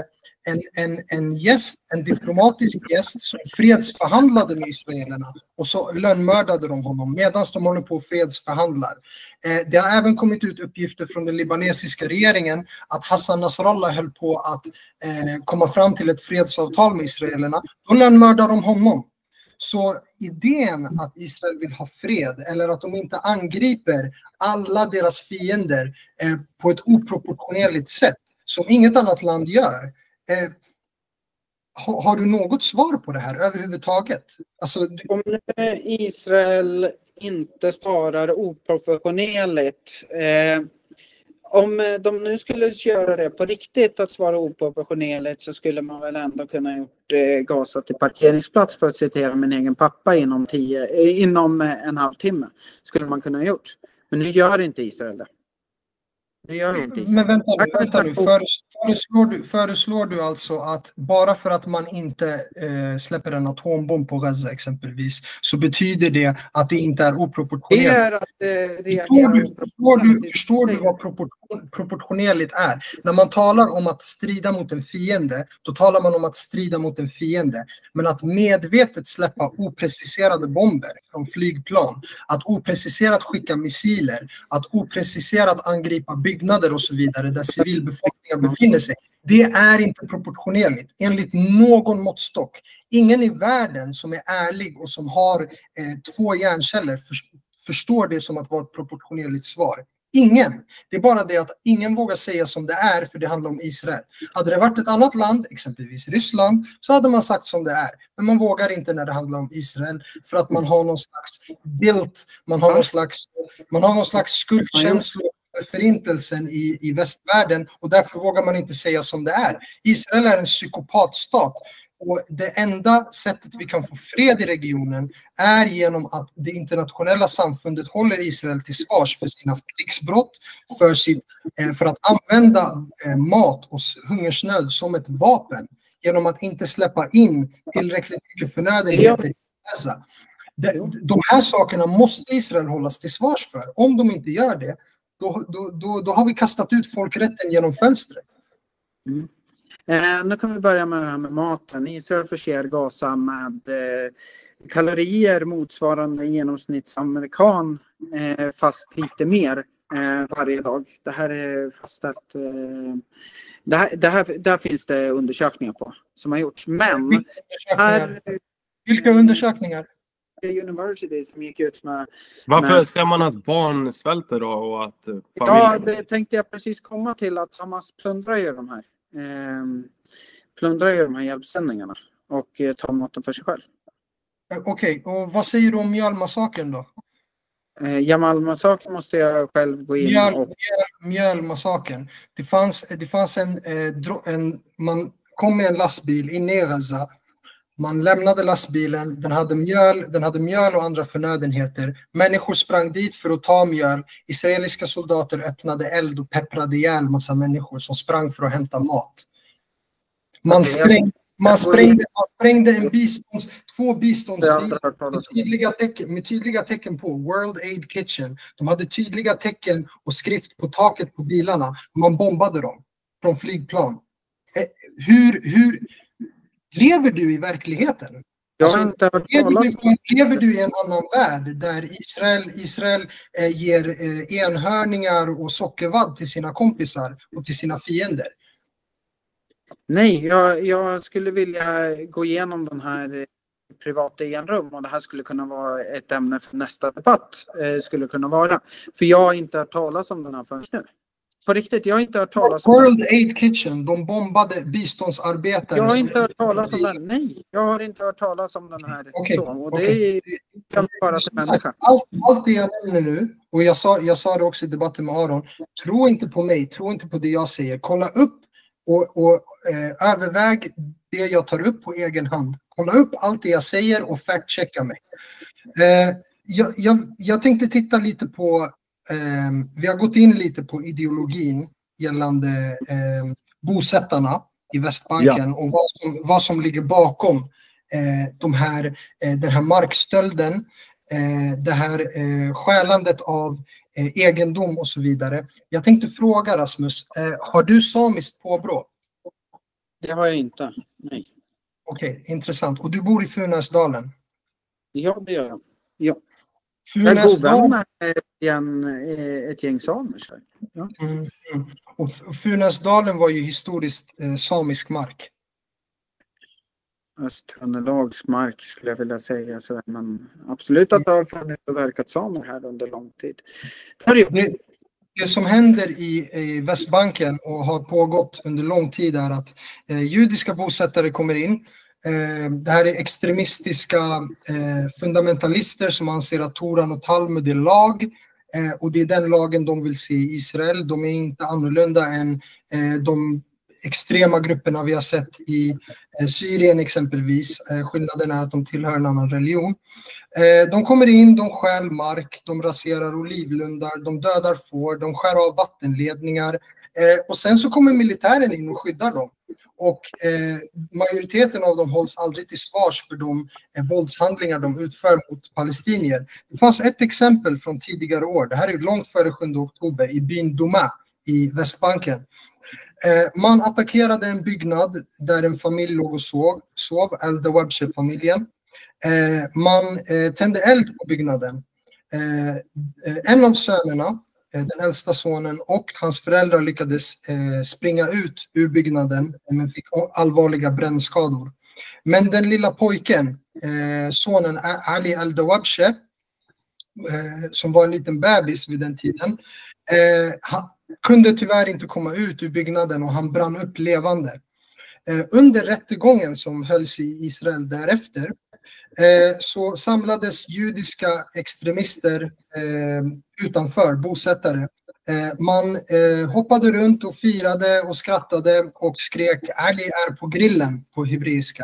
en diplomatisk gäst som fredsförhandlade med israelerna, och så lönnmördade de honom medan de håller på och fredsförhandlar. Det har även kommit ut uppgifter från den libanesiska regeringen att Hassan Nasrallah höll på att komma fram till ett fredsavtal med israelerna. Då lönnmördade de honom. Så idén att Israel vill ha fred, eller att de inte angriper alla deras fiender på ett oproportionerligt sätt som inget annat land gör, har du något svar på det här överhuvudtaget? Alltså, om Israel inte sparar oproportionerligt, om de nu skulle göra det på riktigt, att svara oproportionerligt, så skulle man väl ändå kunna gjort Gaza till parkeringsplats, för att citera min egen pappa, inom en halvtimme skulle man kunna ha gjort. Men nu gör inte Israel det. Men vänta nu. Föreslår du alltså att bara för att man inte släpper en atombomb på Gaza exempelvis, så betyder det att det inte är oproportionerligt? Förstår du vad proportionerligt är? När man talar om att strida mot en fiende, då talar man om att strida mot en fiende. Men att medvetet släppa opreciserade bomber från flygplan, att opreciserat skicka missiler, att opreciserat angripa byggnader och så vidare där civilbefolkningen befinner sig, det är inte proportionerligt enligt någon måttstock. Ingen i världen som är ärlig och som har 2 hjärnceller förstår det som att vara ett proportionerligt svar. Ingen. Det är bara det att ingen vågar säga som det är, för det handlar om Israel. Hade det varit ett annat land, exempelvis Ryssland, så hade man sagt som det är. Men man vågar inte när det handlar om Israel, för att man har någon slags guilt, man har någon slags skuldkänsla för förintelsen i västvärlden, och därför vågar man inte säga som det är. Israel är en psykopatstat. Och det enda sättet vi kan få fred i regionen är genom att det internationella samfundet håller Israel till svars för sina krigsbrott, för att använda mat och hungersnöd som ett vapen, genom att inte släppa in tillräckligt mycket förnödenheter i Gaza. De här sakerna måste Israel hållas till svars för. Om de inte gör det, då har vi kastat ut folkrätten genom fönstret. Mm. Nu kan vi börja med det här med maten. Israel förser Gaza med kalorier motsvarande genomsnittsamerikan, fast lite mer varje dag. Det här är fastställt. Där finns det undersökningar på som har gjorts. Men vilka undersökningar? University som gick ut med... Varför ser man att barn svälter då? Och att ja, det tänkte jag precis komma till, att Hamas plundrar ju de här hjälpsändningarna och tar maten för sig själv. Okej, och vad säger du om mjölmassakern då? Jamalmassakern måste jag själv gå in Mjölmassakern. Det fanns man kom med en lastbil in i Gaza. Man lämnade lastbilen, den hade mjöl och andra förnödenheter. Människor sprang dit för att ta mjöl. Israeliska soldater öppnade eld och pepprade ihjäl massa människor som sprang för att hämta mat. Man sprängde två biståndsbilar med tydliga tecken på World Aid Kitchen. De hade tydliga tecken och skrift på taket på bilarna. Man bombade dem från flygplan. Hur lever du i verkligheten? Jag har inte hört talas om... Lever du i en annan värld där Israel ger enhörningar och sockervadd till sina kompisar och till sina fiender? Nej, jag skulle vilja gå igenom den här privata enrum och det här skulle kunna vara ett ämne för nästa debatt. Skulle kunna vara. För jag har inte hört talas om den här förrän nu. På riktigt, jag har inte hört talas om World Aid Kitchen, de bombade biståndsarbetare. Jag har inte hört talas om den. Nej, jag har inte hört talas om den här. Det kan bara till människa. Allt det jag nämner nu, och jag sa det också i debatten med Aron, tro inte på mig, tro inte på det jag säger. Kolla upp och överväg det jag tar upp på egen hand. Kolla upp allt det jag säger och fact-checka mig. Jag tänkte titta lite på, vi har gått in lite på ideologin gällande bosättarna i Västbanken och vad som ligger bakom den här markstölden, det här stjälandet av egendom och så vidare. Jag tänkte fråga Rasmus, har du samiskt påbrå? Det har jag inte, nej. Okej, intressant. Och du bor i Funäsdalen? Ja, det gör jag. Ja. Jag är god vän med ett gäng samer. Ja. Och Funäsdalen var ju historiskt samisk mark. Östtrönelags mark skulle jag vilja säga. Så, men absolut att det har funnits och verkat samer här under lång tid. Det som händer i Västbanken och har pågått under lång tid är att judiska bosättare kommer in. Det här är extremistiska fundamentalister som anser att Toran och Talmud är lag. Och det är den lagen de vill se i Israel. De är inte annorlunda än de extrema grupperna vi har sett i Syrien exempelvis. Skillnaden är att de tillhör en annan religion. De kommer in, de stjäl mark, de raserar olivlundar, de dödar får, de skär av vattenledningar. Och sen så kommer militären in och skyddar dem. Och majoriteten av dem hålls aldrig till svars för de våldshandlingar de utför mot palestinier. Det fanns ett exempel från tidigare år. Det här är långt före 7 oktober i byn Duma i Västbanken. Man attackerade en byggnad där en familj låg och sov Al-Dawabshe-familjen. Man tände eld på byggnaden. En av sönerna, den äldsta sonen och hans föräldrar lyckades springa ut ur byggnaden men fick allvarliga brännskador. Men den lilla pojken, sonen Ali Al-Dawabshe, som var en liten bebis vid den tiden, han kunde tyvärr inte komma ut ur byggnaden och han brann upp levande. Under rättegången som hölls i Israel därefter så samlades judiska extremister utanför, bosättare. Man hoppade runt och firade och skrattade och skrek Ali är på grillen på hebreiska.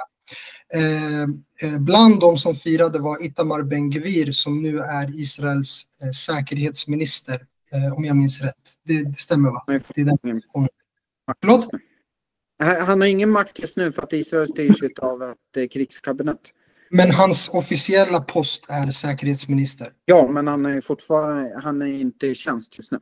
Bland de som firade var Itamar Ben-Gvir som nu är Israels säkerhetsminister, om jag minns rätt. Det stämmer va? Det är den. Förlåt? Han har ingen makt just nu för att Israel styrs av ett krigskabinett. Men hans officiella post är säkerhetsminister. Ja, men han är inte i tjänst just nu.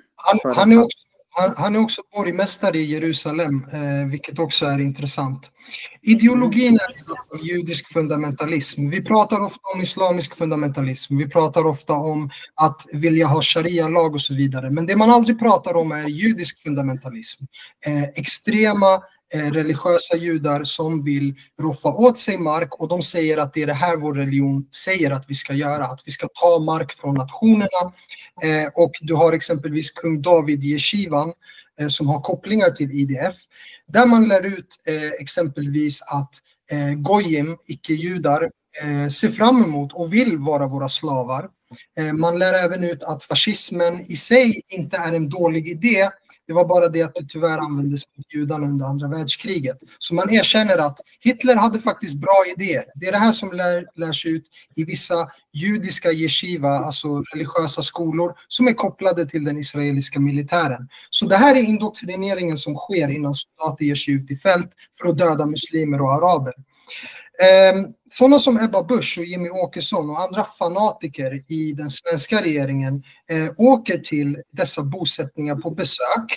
Han är också borgmästare i Jerusalem, vilket också är intressant. Ideologin är judisk fundamentalism. Vi pratar ofta om islamisk fundamentalism. Vi pratar ofta om att vilja ha sharia-lag och så vidare. Men det man aldrig pratar om är judisk fundamentalism. Extrema religiösa judar som vill roffa åt sig mark och de säger att det är det här vår religion säger att vi ska göra, att vi ska ta mark från nationerna. Och du har exempelvis kung David Yeshivan som har kopplingar till IDF där man lär ut exempelvis att Goyim, icke-judar, ser fram emot och vill vara våra slavar. Man lär även ut att fascismen i sig inte är en dålig idé. Det var bara det att det tyvärr användes mot judarna under andra världskriget. Så man erkänner att Hitler hade faktiskt bra idéer. Det är det här som lärs ut i vissa judiska yeshiva, alltså religiösa skolor, som är kopplade till den israeliska militären. Så det här är indoktrineringen som sker innan soldater ger sig ut i fält för att döda muslimer och araber. Sådana som Ebba Busch och Jimmy Åkesson och andra fanatiker i den svenska regeringen åker till dessa bosättningar på besök.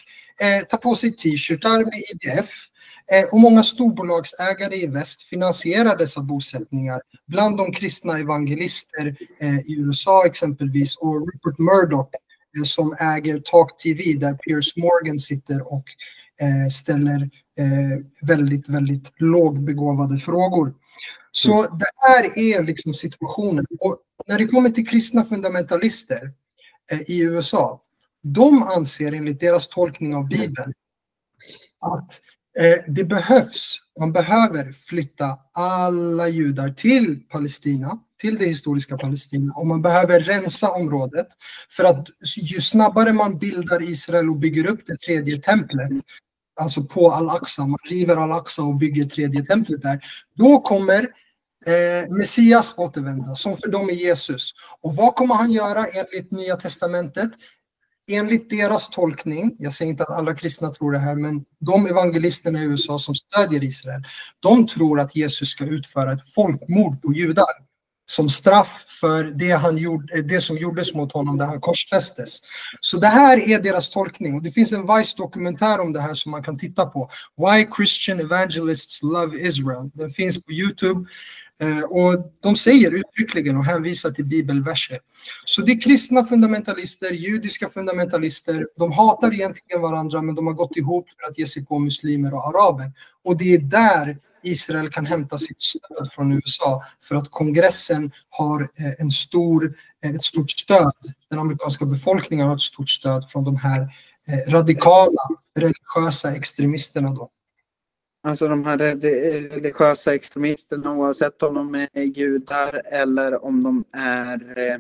tar på sig t-shirtar med IDF. Och många storbolagsägare i väst finansierar dessa bosättningar. Bland de kristna evangelister i USA exempelvis, och Rupert Murdoch som äger Talk TV, där Piers Morgan sitter och ställer väldigt, väldigt lågbegåvade frågor. Så det här är liksom situationen. Och när det kommer till kristna fundamentalister i USA, de anser enligt deras tolkning av Bibeln att det behövs, man behöver flytta alla judar till Palestina, till det historiska Palestina, och man behöver rensa området, för att ju snabbare man bildar Israel och bygger upp det tredje templet, alltså på Al-Aqsa, man river Al-Aqsa och bygger tredje templet där, då kommer Messias återvända, som för dem är Jesus. Och vad kommer han göra enligt Nya testamentet? Enligt deras tolkning, jag säger inte att alla kristna tror det här, men de evangelisterna i USA som stödjer Israel, de tror att Jesus ska utföra ett folkmord på judar som straff för det som gjordes mot honom där han korsfästes. Så det här är deras tolkning, och det finns en Vice-dokumentär om det här som man kan titta på. Why Christian Evangelists Love Israel. Den finns på YouTube. Och de säger uttryckligen och hänvisar till bibelverser. Så det är kristna fundamentalister, judiska fundamentalister, de hatar egentligen varandra, men de har gått ihop för att ge sig på muslimer och araber. Och det är där Israel kan hämta sitt stöd från USA, för att kongressen har ett stort stöd. Den amerikanska befolkningen har ett stort stöd från de här radikala religiösa extremisterna då. Alltså de här religiösa extremisterna, oavsett om de är judar eller om de är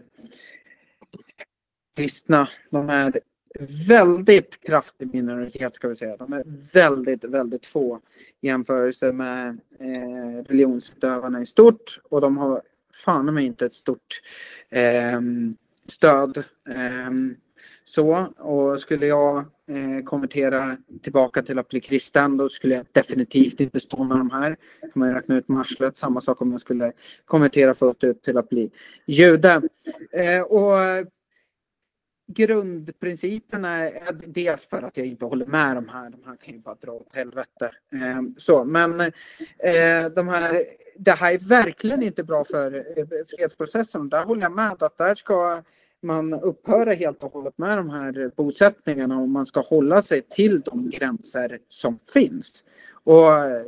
kristna, de är väldigt kraftig minoritet, ska vi säga. De är väldigt, väldigt få i jämförelse med religionsutövarna i stort, och de har fan med inte ett stort stöd. Så, och skulle jag konvertera tillbaka till att bli kristen, då skulle jag definitivt inte stå med de här. Kan man räkna ut marslet. Samma sak om jag skulle konvertera fullt ut till att bli jude. Och grundprincipen är dels för att jag inte håller med de här. De här kan ju bara dra åt helvete. Så, men det här är verkligen inte bra för fredsprocessen. Där håller jag med att där ska man upphöra helt och hållet med de här bosättningarna, och man ska hålla sig till de gränser som finns. Och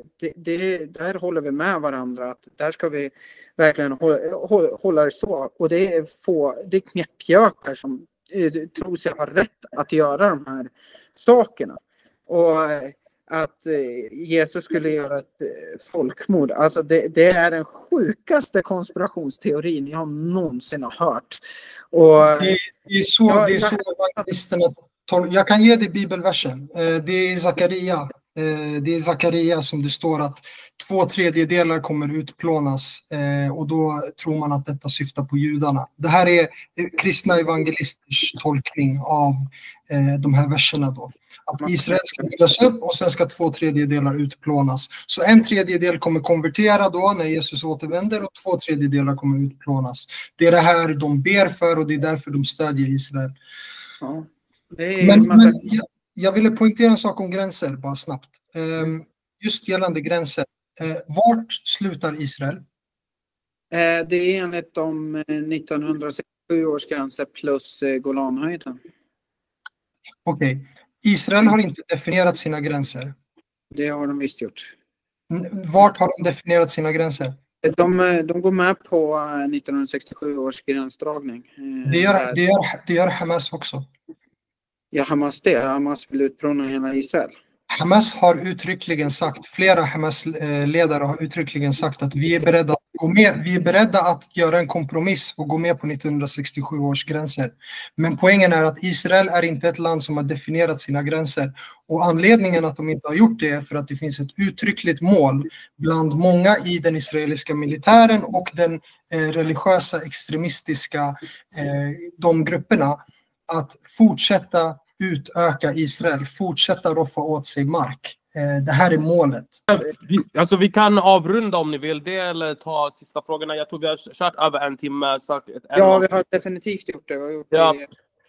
där håller vi med varandra, att där ska vi verkligen hålla det så. Och det är knäppjökar som tror sig ha rätt att göra de här sakerna. Och att Jesus skulle göra ett folkmord. Alltså det är den sjukaste konspirationsteorin jag någonsin har hört. Och det är så evangelisterna. Jag kan ge dig bibelversen. Det är Zakaria. Det är Zakaria som det står att 2/3 kommer utplånas, och då tror man att detta syftar på judarna. Det här är kristna evangelisters tolkning av de här verserna då. Att Israel ska byggas upp och sen ska 2/3 utplånas. Så 1/3 kommer konvertera då när Jesus återvänder, och 2/3 kommer utplånas. Det är det här de ber för, och det är därför de stödjer Israel. Ja, men jag ville poängtera en sak om gränser bara snabbt. Just gällande gränser. Vart slutar Israel? Det är enligt de 1967 års gränser plus Golanhöjden. Okej. Israel har inte definierat sina gränser. Det har de visst gjort. Vart har de definierat sina gränser? De går med på 1967 års gränsdragning. Det gör Hamas också. Ja, Hamas vill utplåna hela Israel. Hamas har uttryckligen sagt, flera Hamas-ledare har uttryckligen sagt att vi är beredda att göra en kompromiss och gå med på 1967 års gränser. Men poängen är att Israel är inte ett land som har definierat sina gränser. Och anledningen att de inte har gjort det är för att det finns ett uttryckligt mål bland många i den israeliska militären och den religiösa extremistiska de grupperna att fortsätta utöka Israel, fortsätta roffa åt sig mark. Det här är målet. Alltså vi kan avrunda om ni vill det, eller ta sista frågorna. Jag tror vi har kört över en timme. Ja, vi har definitivt gjort det.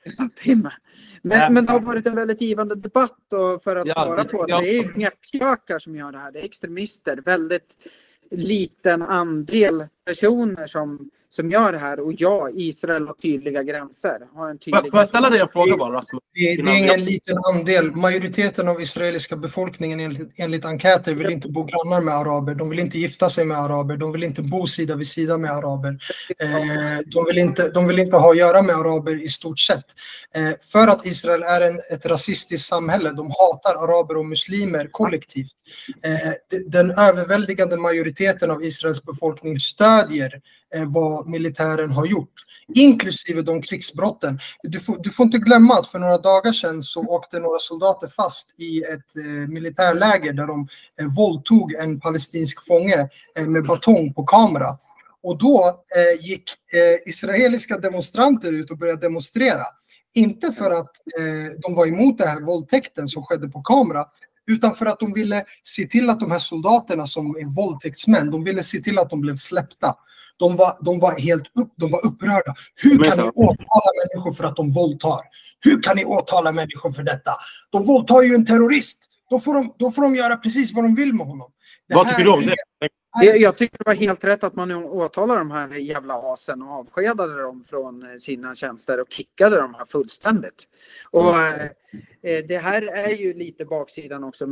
timme. Men det har varit en väldigt givande debatt och för att svara på det. Det är knäppjökar som gör det här. Det är extremister. Väldigt liten andel personer som gör det här. Och ja, Israel har tydliga gränser. Får jag ställa dig en fråga bara, Rasmus? Det är ingen liten andel. Majoriteten av israeliska befolkningen enligt enkäter vill inte bo grannar med araber. De vill inte gifta sig med araber. De vill inte bo sida vid sida med araber. De vill inte ha att göra med araber i stort sett. För att Israel är ett rasistiskt samhälle. De hatar araber och muslimer kollektivt. Den överväldigande majoriteten av Israels befolkning stödjer vad militären har gjort, inklusive de krigsbrotten. Du får inte glömma att för några dagar sedan så åkte några soldater fast i ett militärläger där de våldtog en palestinsk fånge med batong på kamera. Och då gick israeliska demonstranter ut och började demonstrera. Inte för att de var emot det här våldtäkten som skedde på kamera, utan för att de ville se till att de här soldaterna som är våldtäktsmän, de ville se till att de blev släppta. De var upprörda. Hur kan ni åtala människor för att de våldtar? Hur kan ni åtala människor för detta? De våldtar ju en terrorist. Då får de göra precis vad de vill med honom. Vad tycker du om det? Jag tycker det var helt rätt att man åtalade de här jävla asen och avskedade dem från sina tjänster och kickade dem här fullständigt. Och det här är ju lite baksidan också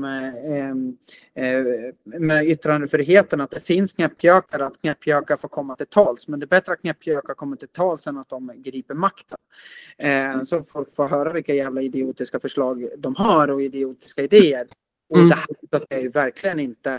med yttrandefriheten, att det finns knäppjökar, att knäppjökar får komma till tals. Men det är bättre att knäppjökar kommer till tals än att de griper makten. Så folk får höra vilka jävla idiotiska förslag de har och idiotiska idéer. Och det här är ju verkligen inte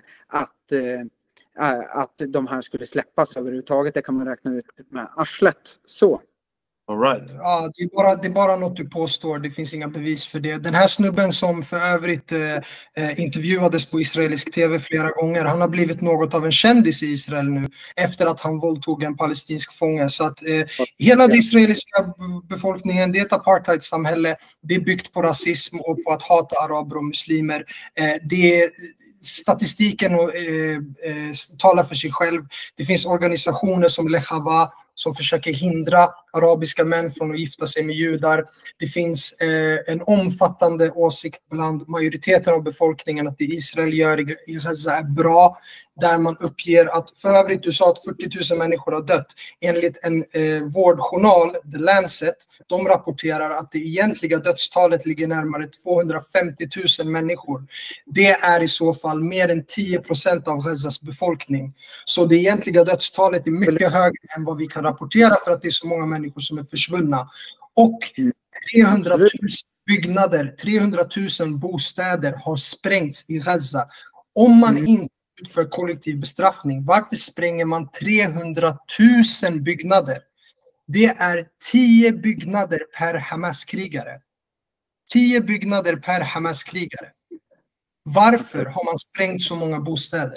att de här skulle släppas överhuvudtaget. Det kan man räkna ut med arslet. Så. All right. Ja, det är bara något du påstår. Det finns inga bevis för det. Den här snubben som för övrigt intervjuades på israelisk tv flera gånger, han har blivit något av en kändis i Israel nu efter att han våldtog en palestinsk fånge. Så att hela den israeliska befolkningen, det är ett apartheidsamhälle. Det är byggt på rasism och på att hata araber och muslimer. Statistiken talar för sig själv. Det finns organisationer som Lechava som försöker hindra arabiska män från att gifta sig med judar. Det finns en omfattande åsikt bland majoriteten av befolkningen att det Israel gör i Gaza är bra. Där man uppger att, för övrigt du sa att 40 000 människor har dött. Enligt en vårdjournal, The Lancet, de rapporterar att det egentliga dödstalet ligger närmare 250 000 människor. Det är i så fall mer än 10% av Gazas befolkning. Så det egentliga dödstalet är mycket högre än vad vi kan rapportera för att det är så många människor som är försvunna. Och 300 000 byggnader, 300 000 bostäder har sprängts i Gaza. Om man inte utför kollektiv bestraffning, varför spränger man 300 000 byggnader? Det är 10 byggnader per Hamas-krigare. 10 byggnader per Hamas-krigare. Varför har man sprängt så många bostäder?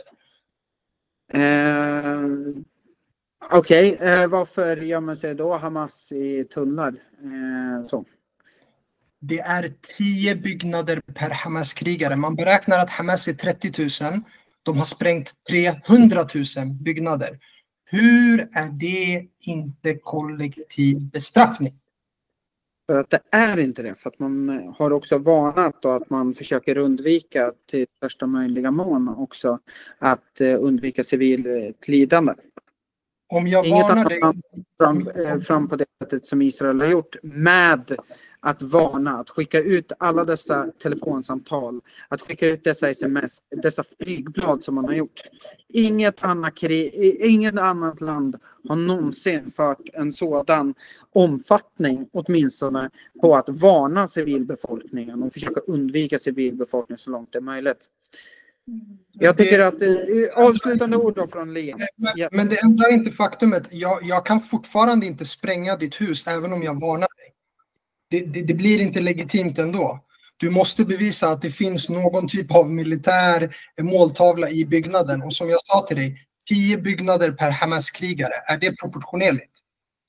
Okej, varför gör man sig då Hamas i tunnlar? Så. Det är 10 byggnader per Hamas-krigare. Man beräknar att Hamas är 30 000. De har sprängt 300 000 byggnader. Hur är det inte kollektiv bestraffning? För att det är inte det. För att man har också varnat och att man försöker undvika till största möjliga mån också att undvika civilt lidande. Om jag inget varnar annat fram på det sättet som Israel har gjort med att varna, att skicka ut alla dessa telefonsamtal, att skicka ut dessa sms, dessa flygblad som man har gjort. Inget annat land har någonsin fört en sådan omfattning, åtminstone på att varna civilbefolkningen och försöka undvika civilbefolkningen så långt det är möjligt. Jag tycker att avslutande ord då från Liam. Men det ändrar inte faktumet. Jag kan fortfarande inte spränga ditt hus även om jag varnar dig. Det blir inte legitimt ändå. Du måste bevisa att det finns någon typ av militär måltavla i byggnaden. Och som jag sa till dig, 10 byggnader per Hamas-krigare. Är det proportionerligt?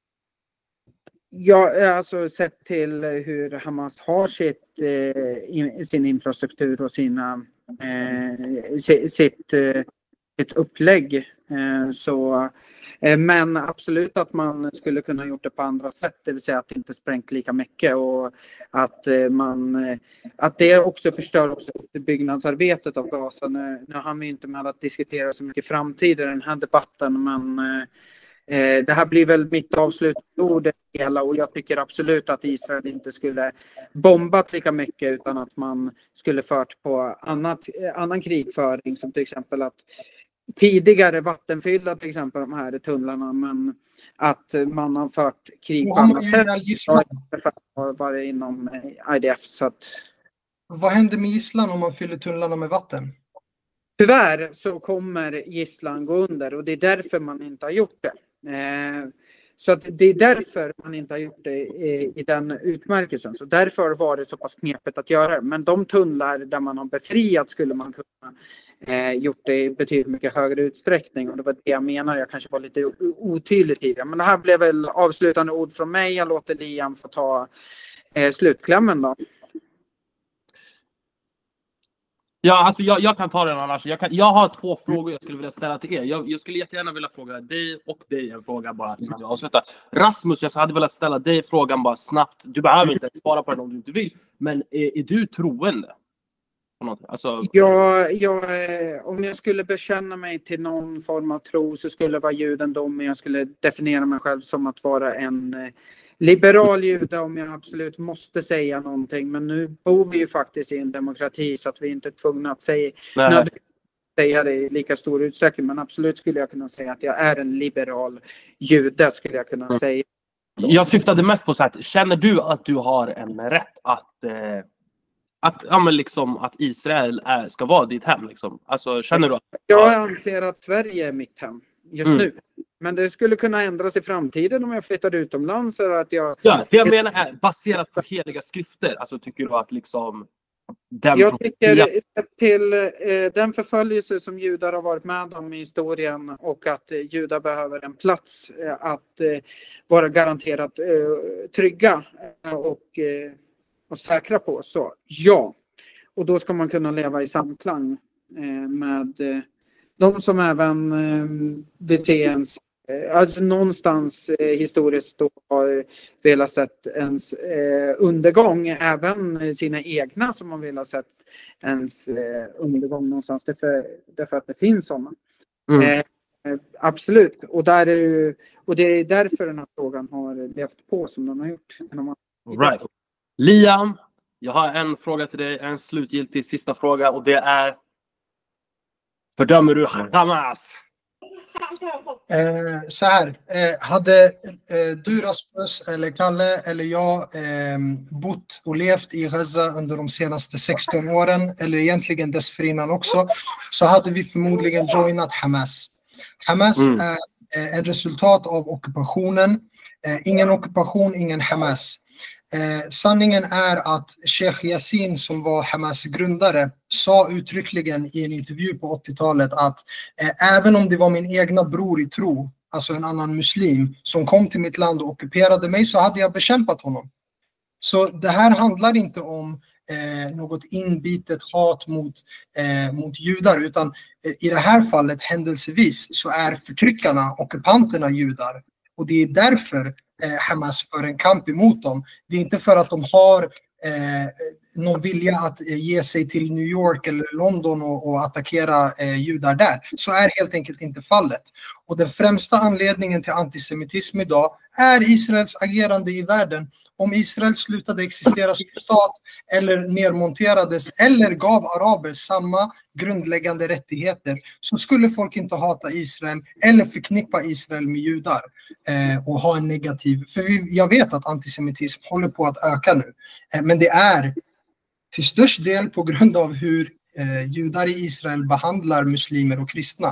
Ja, alltså sett till hur Hamas har sin infrastruktur och sitt upplägg, så Men absolut att man skulle kunna gjort det på andra sätt, det vill säga att inte sprängt lika mycket och att det också förstör också byggnadsarbetet av Gaza. Nu har vi inte med att diskutera så mycket framtid i den här debatten, men det här blir väl mitt avslutningsord hela, och jag tycker absolut att Israel inte skulle bombat lika mycket utan att man skulle fört på annan krigföring, som till exempel att tidigare vattenfylla till exempel de här tunnlarna, men att man har fört krig på annat sätt var det inom IDF. Så att... Vad händer med gisslan om man fyller tunnlarna med vatten? Tyvärr så kommer gisslan gå under, och det är därför man inte har gjort det. Så att det är därför man inte har gjort det i den utmärkelsen. Så därför var det så pass knepigt att göra det. Men de tunnlar där man har befriat skulle man kunna gjort det i betydligt mycket högre utsträckning. Och det var det jag menar. Jag kanske var lite otydlig tidigare. Men det här blev väl avslutande ord från mig. Jag låter Liam få ta slutklämmen då. Ja, alltså jag kan ta den annars. Jag har 2 frågor jag skulle vilja ställa till er. Jag skulle jättegärna vilja fråga dig och dig en fråga bara innan jag avslutar. Rasmus, jag hade velat ställa dig frågan bara snabbt. Du behöver inte svara på den om du inte vill. Men är du troende? Alltså... Om jag skulle bekänna mig till någon form av tro så skulle det vara judendom. Men jag skulle definiera mig själv som att vara en liberal jude om jag absolut måste säga någonting. Men nu bor vi ju faktiskt i en demokrati så att vi inte är tvungna att säga det i lika stor utsträckning. Men absolut skulle jag kunna säga att jag är en liberal jude, skulle jag kunna säga. Jag syftade mest på så här, känner du att du har en rätt att Israel ska vara ditt hem liksom? Alltså känner du att... Jag anser att Sverige är mitt hem just nu. Men det skulle kunna ändras i framtiden om jag flyttar utomlands. Eller att jag... Ja, det jag menar är baserat på heliga skrifter. Alltså tycker du att liksom... Jag tycker till den förföljelse som judar har varit med om i historien och att judar behöver en plats att vara garanterat trygga och säkra på. Så ja, och då ska man kunna leva i samklang med de som även Wittgens, alltså någonstans historiskt då har velat sett ens undergång, även sina egna som har velat sett ens undergång någonstans, därför att det finns sådana. Absolut, och det är därför den här frågan har levt på som den har gjort. Right. Liam, jag har en fråga till dig, en slutgiltig sista fråga, och det är: fördömer du Hamas? Så här, hade du Rasmus eller Kalle eller jag bott och levt i Gaza under de senaste 16 åren, eller egentligen dessförinnan också, så hade vi förmodligen joinat Hamas. Hamas är ett resultat av ockupationen. Ingen ockupation, ingen Hamas. Sanningen är att Sheikh Yassin, som var Hamas grundare, sa uttryckligen i en intervju på 80-talet att även om det var min egna bror i tro, alltså en annan muslim, som kom till mitt land och ockuperade mig, så hade jag bekämpat honom. Så det här handlar inte om något inbitet hat mot judar, utan i det här fallet händelsevis så är förtryckarna, ockupanterna, judar. Och det är därför Hamas för en kamp emot dem. Det är inte för att de har någon vilja att ge sig till New York eller London och attackera judar där. Så är helt enkelt inte fallet. Och den främsta anledningen till antisemitism idag är Israels agerande i världen. Om Israel slutade existera som stat eller nedmonterades eller gav araber samma grundläggande rättigheter, så skulle folk inte hata Israel eller förknippa Israel med judar och ha en negativ. För jag vet att antisemitism håller på att öka nu. Men det är till störst del på grund av hur judar i Israel behandlar muslimer och kristna.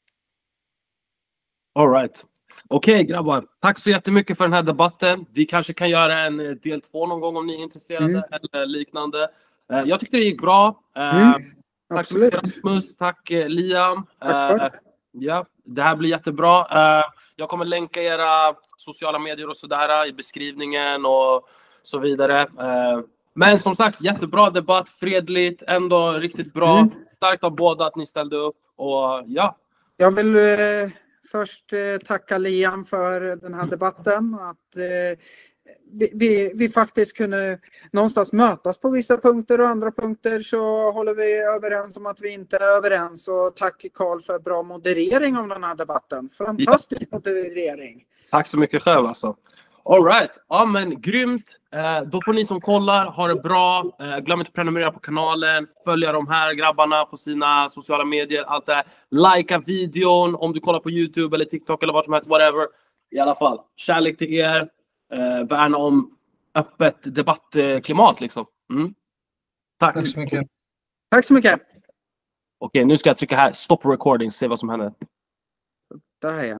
All right. Okej, grabbar. Tack så jättemycket för den här debatten. Vi kanske kan göra en del 2 någon gång om ni är intresserade eller liknande. Jag tyckte det gick bra. Tack så mycket, Rasmus. Tack, Liam. Ja, det här blir jättebra. Jag kommer länka era sociala medier och sådär i beskrivningen och så vidare. Men som sagt, jättebra debatt, fredligt, ändå riktigt bra. Starkt av båda att ni ställde upp. Och ja. Jag vill Först tacka Liam för den här debatten. Att vi faktiskt kunde någonstans mötas på vissa punkter och andra punkter så håller vi överens om att vi inte är överens. Och tack Carl för bra moderering av den här debatten. Fantastisk moderering. Tack så mycket själv alltså. All right. Ja men grymt. Då får ni som kollar ha det bra. Glöm inte att prenumerera på kanalen. Följa de här grabbarna på sina sociala medier. Allt det här. Likea videon om du kollar på YouTube eller TikTok eller vad som helst. Whatever. I alla fall. Kärlek till er. Värna om öppet debattklimat liksom. Tack. Tack så mycket. Tack så mycket. Okej, nu ska jag trycka här. Stop recording. Se vad som händer. Där är jag.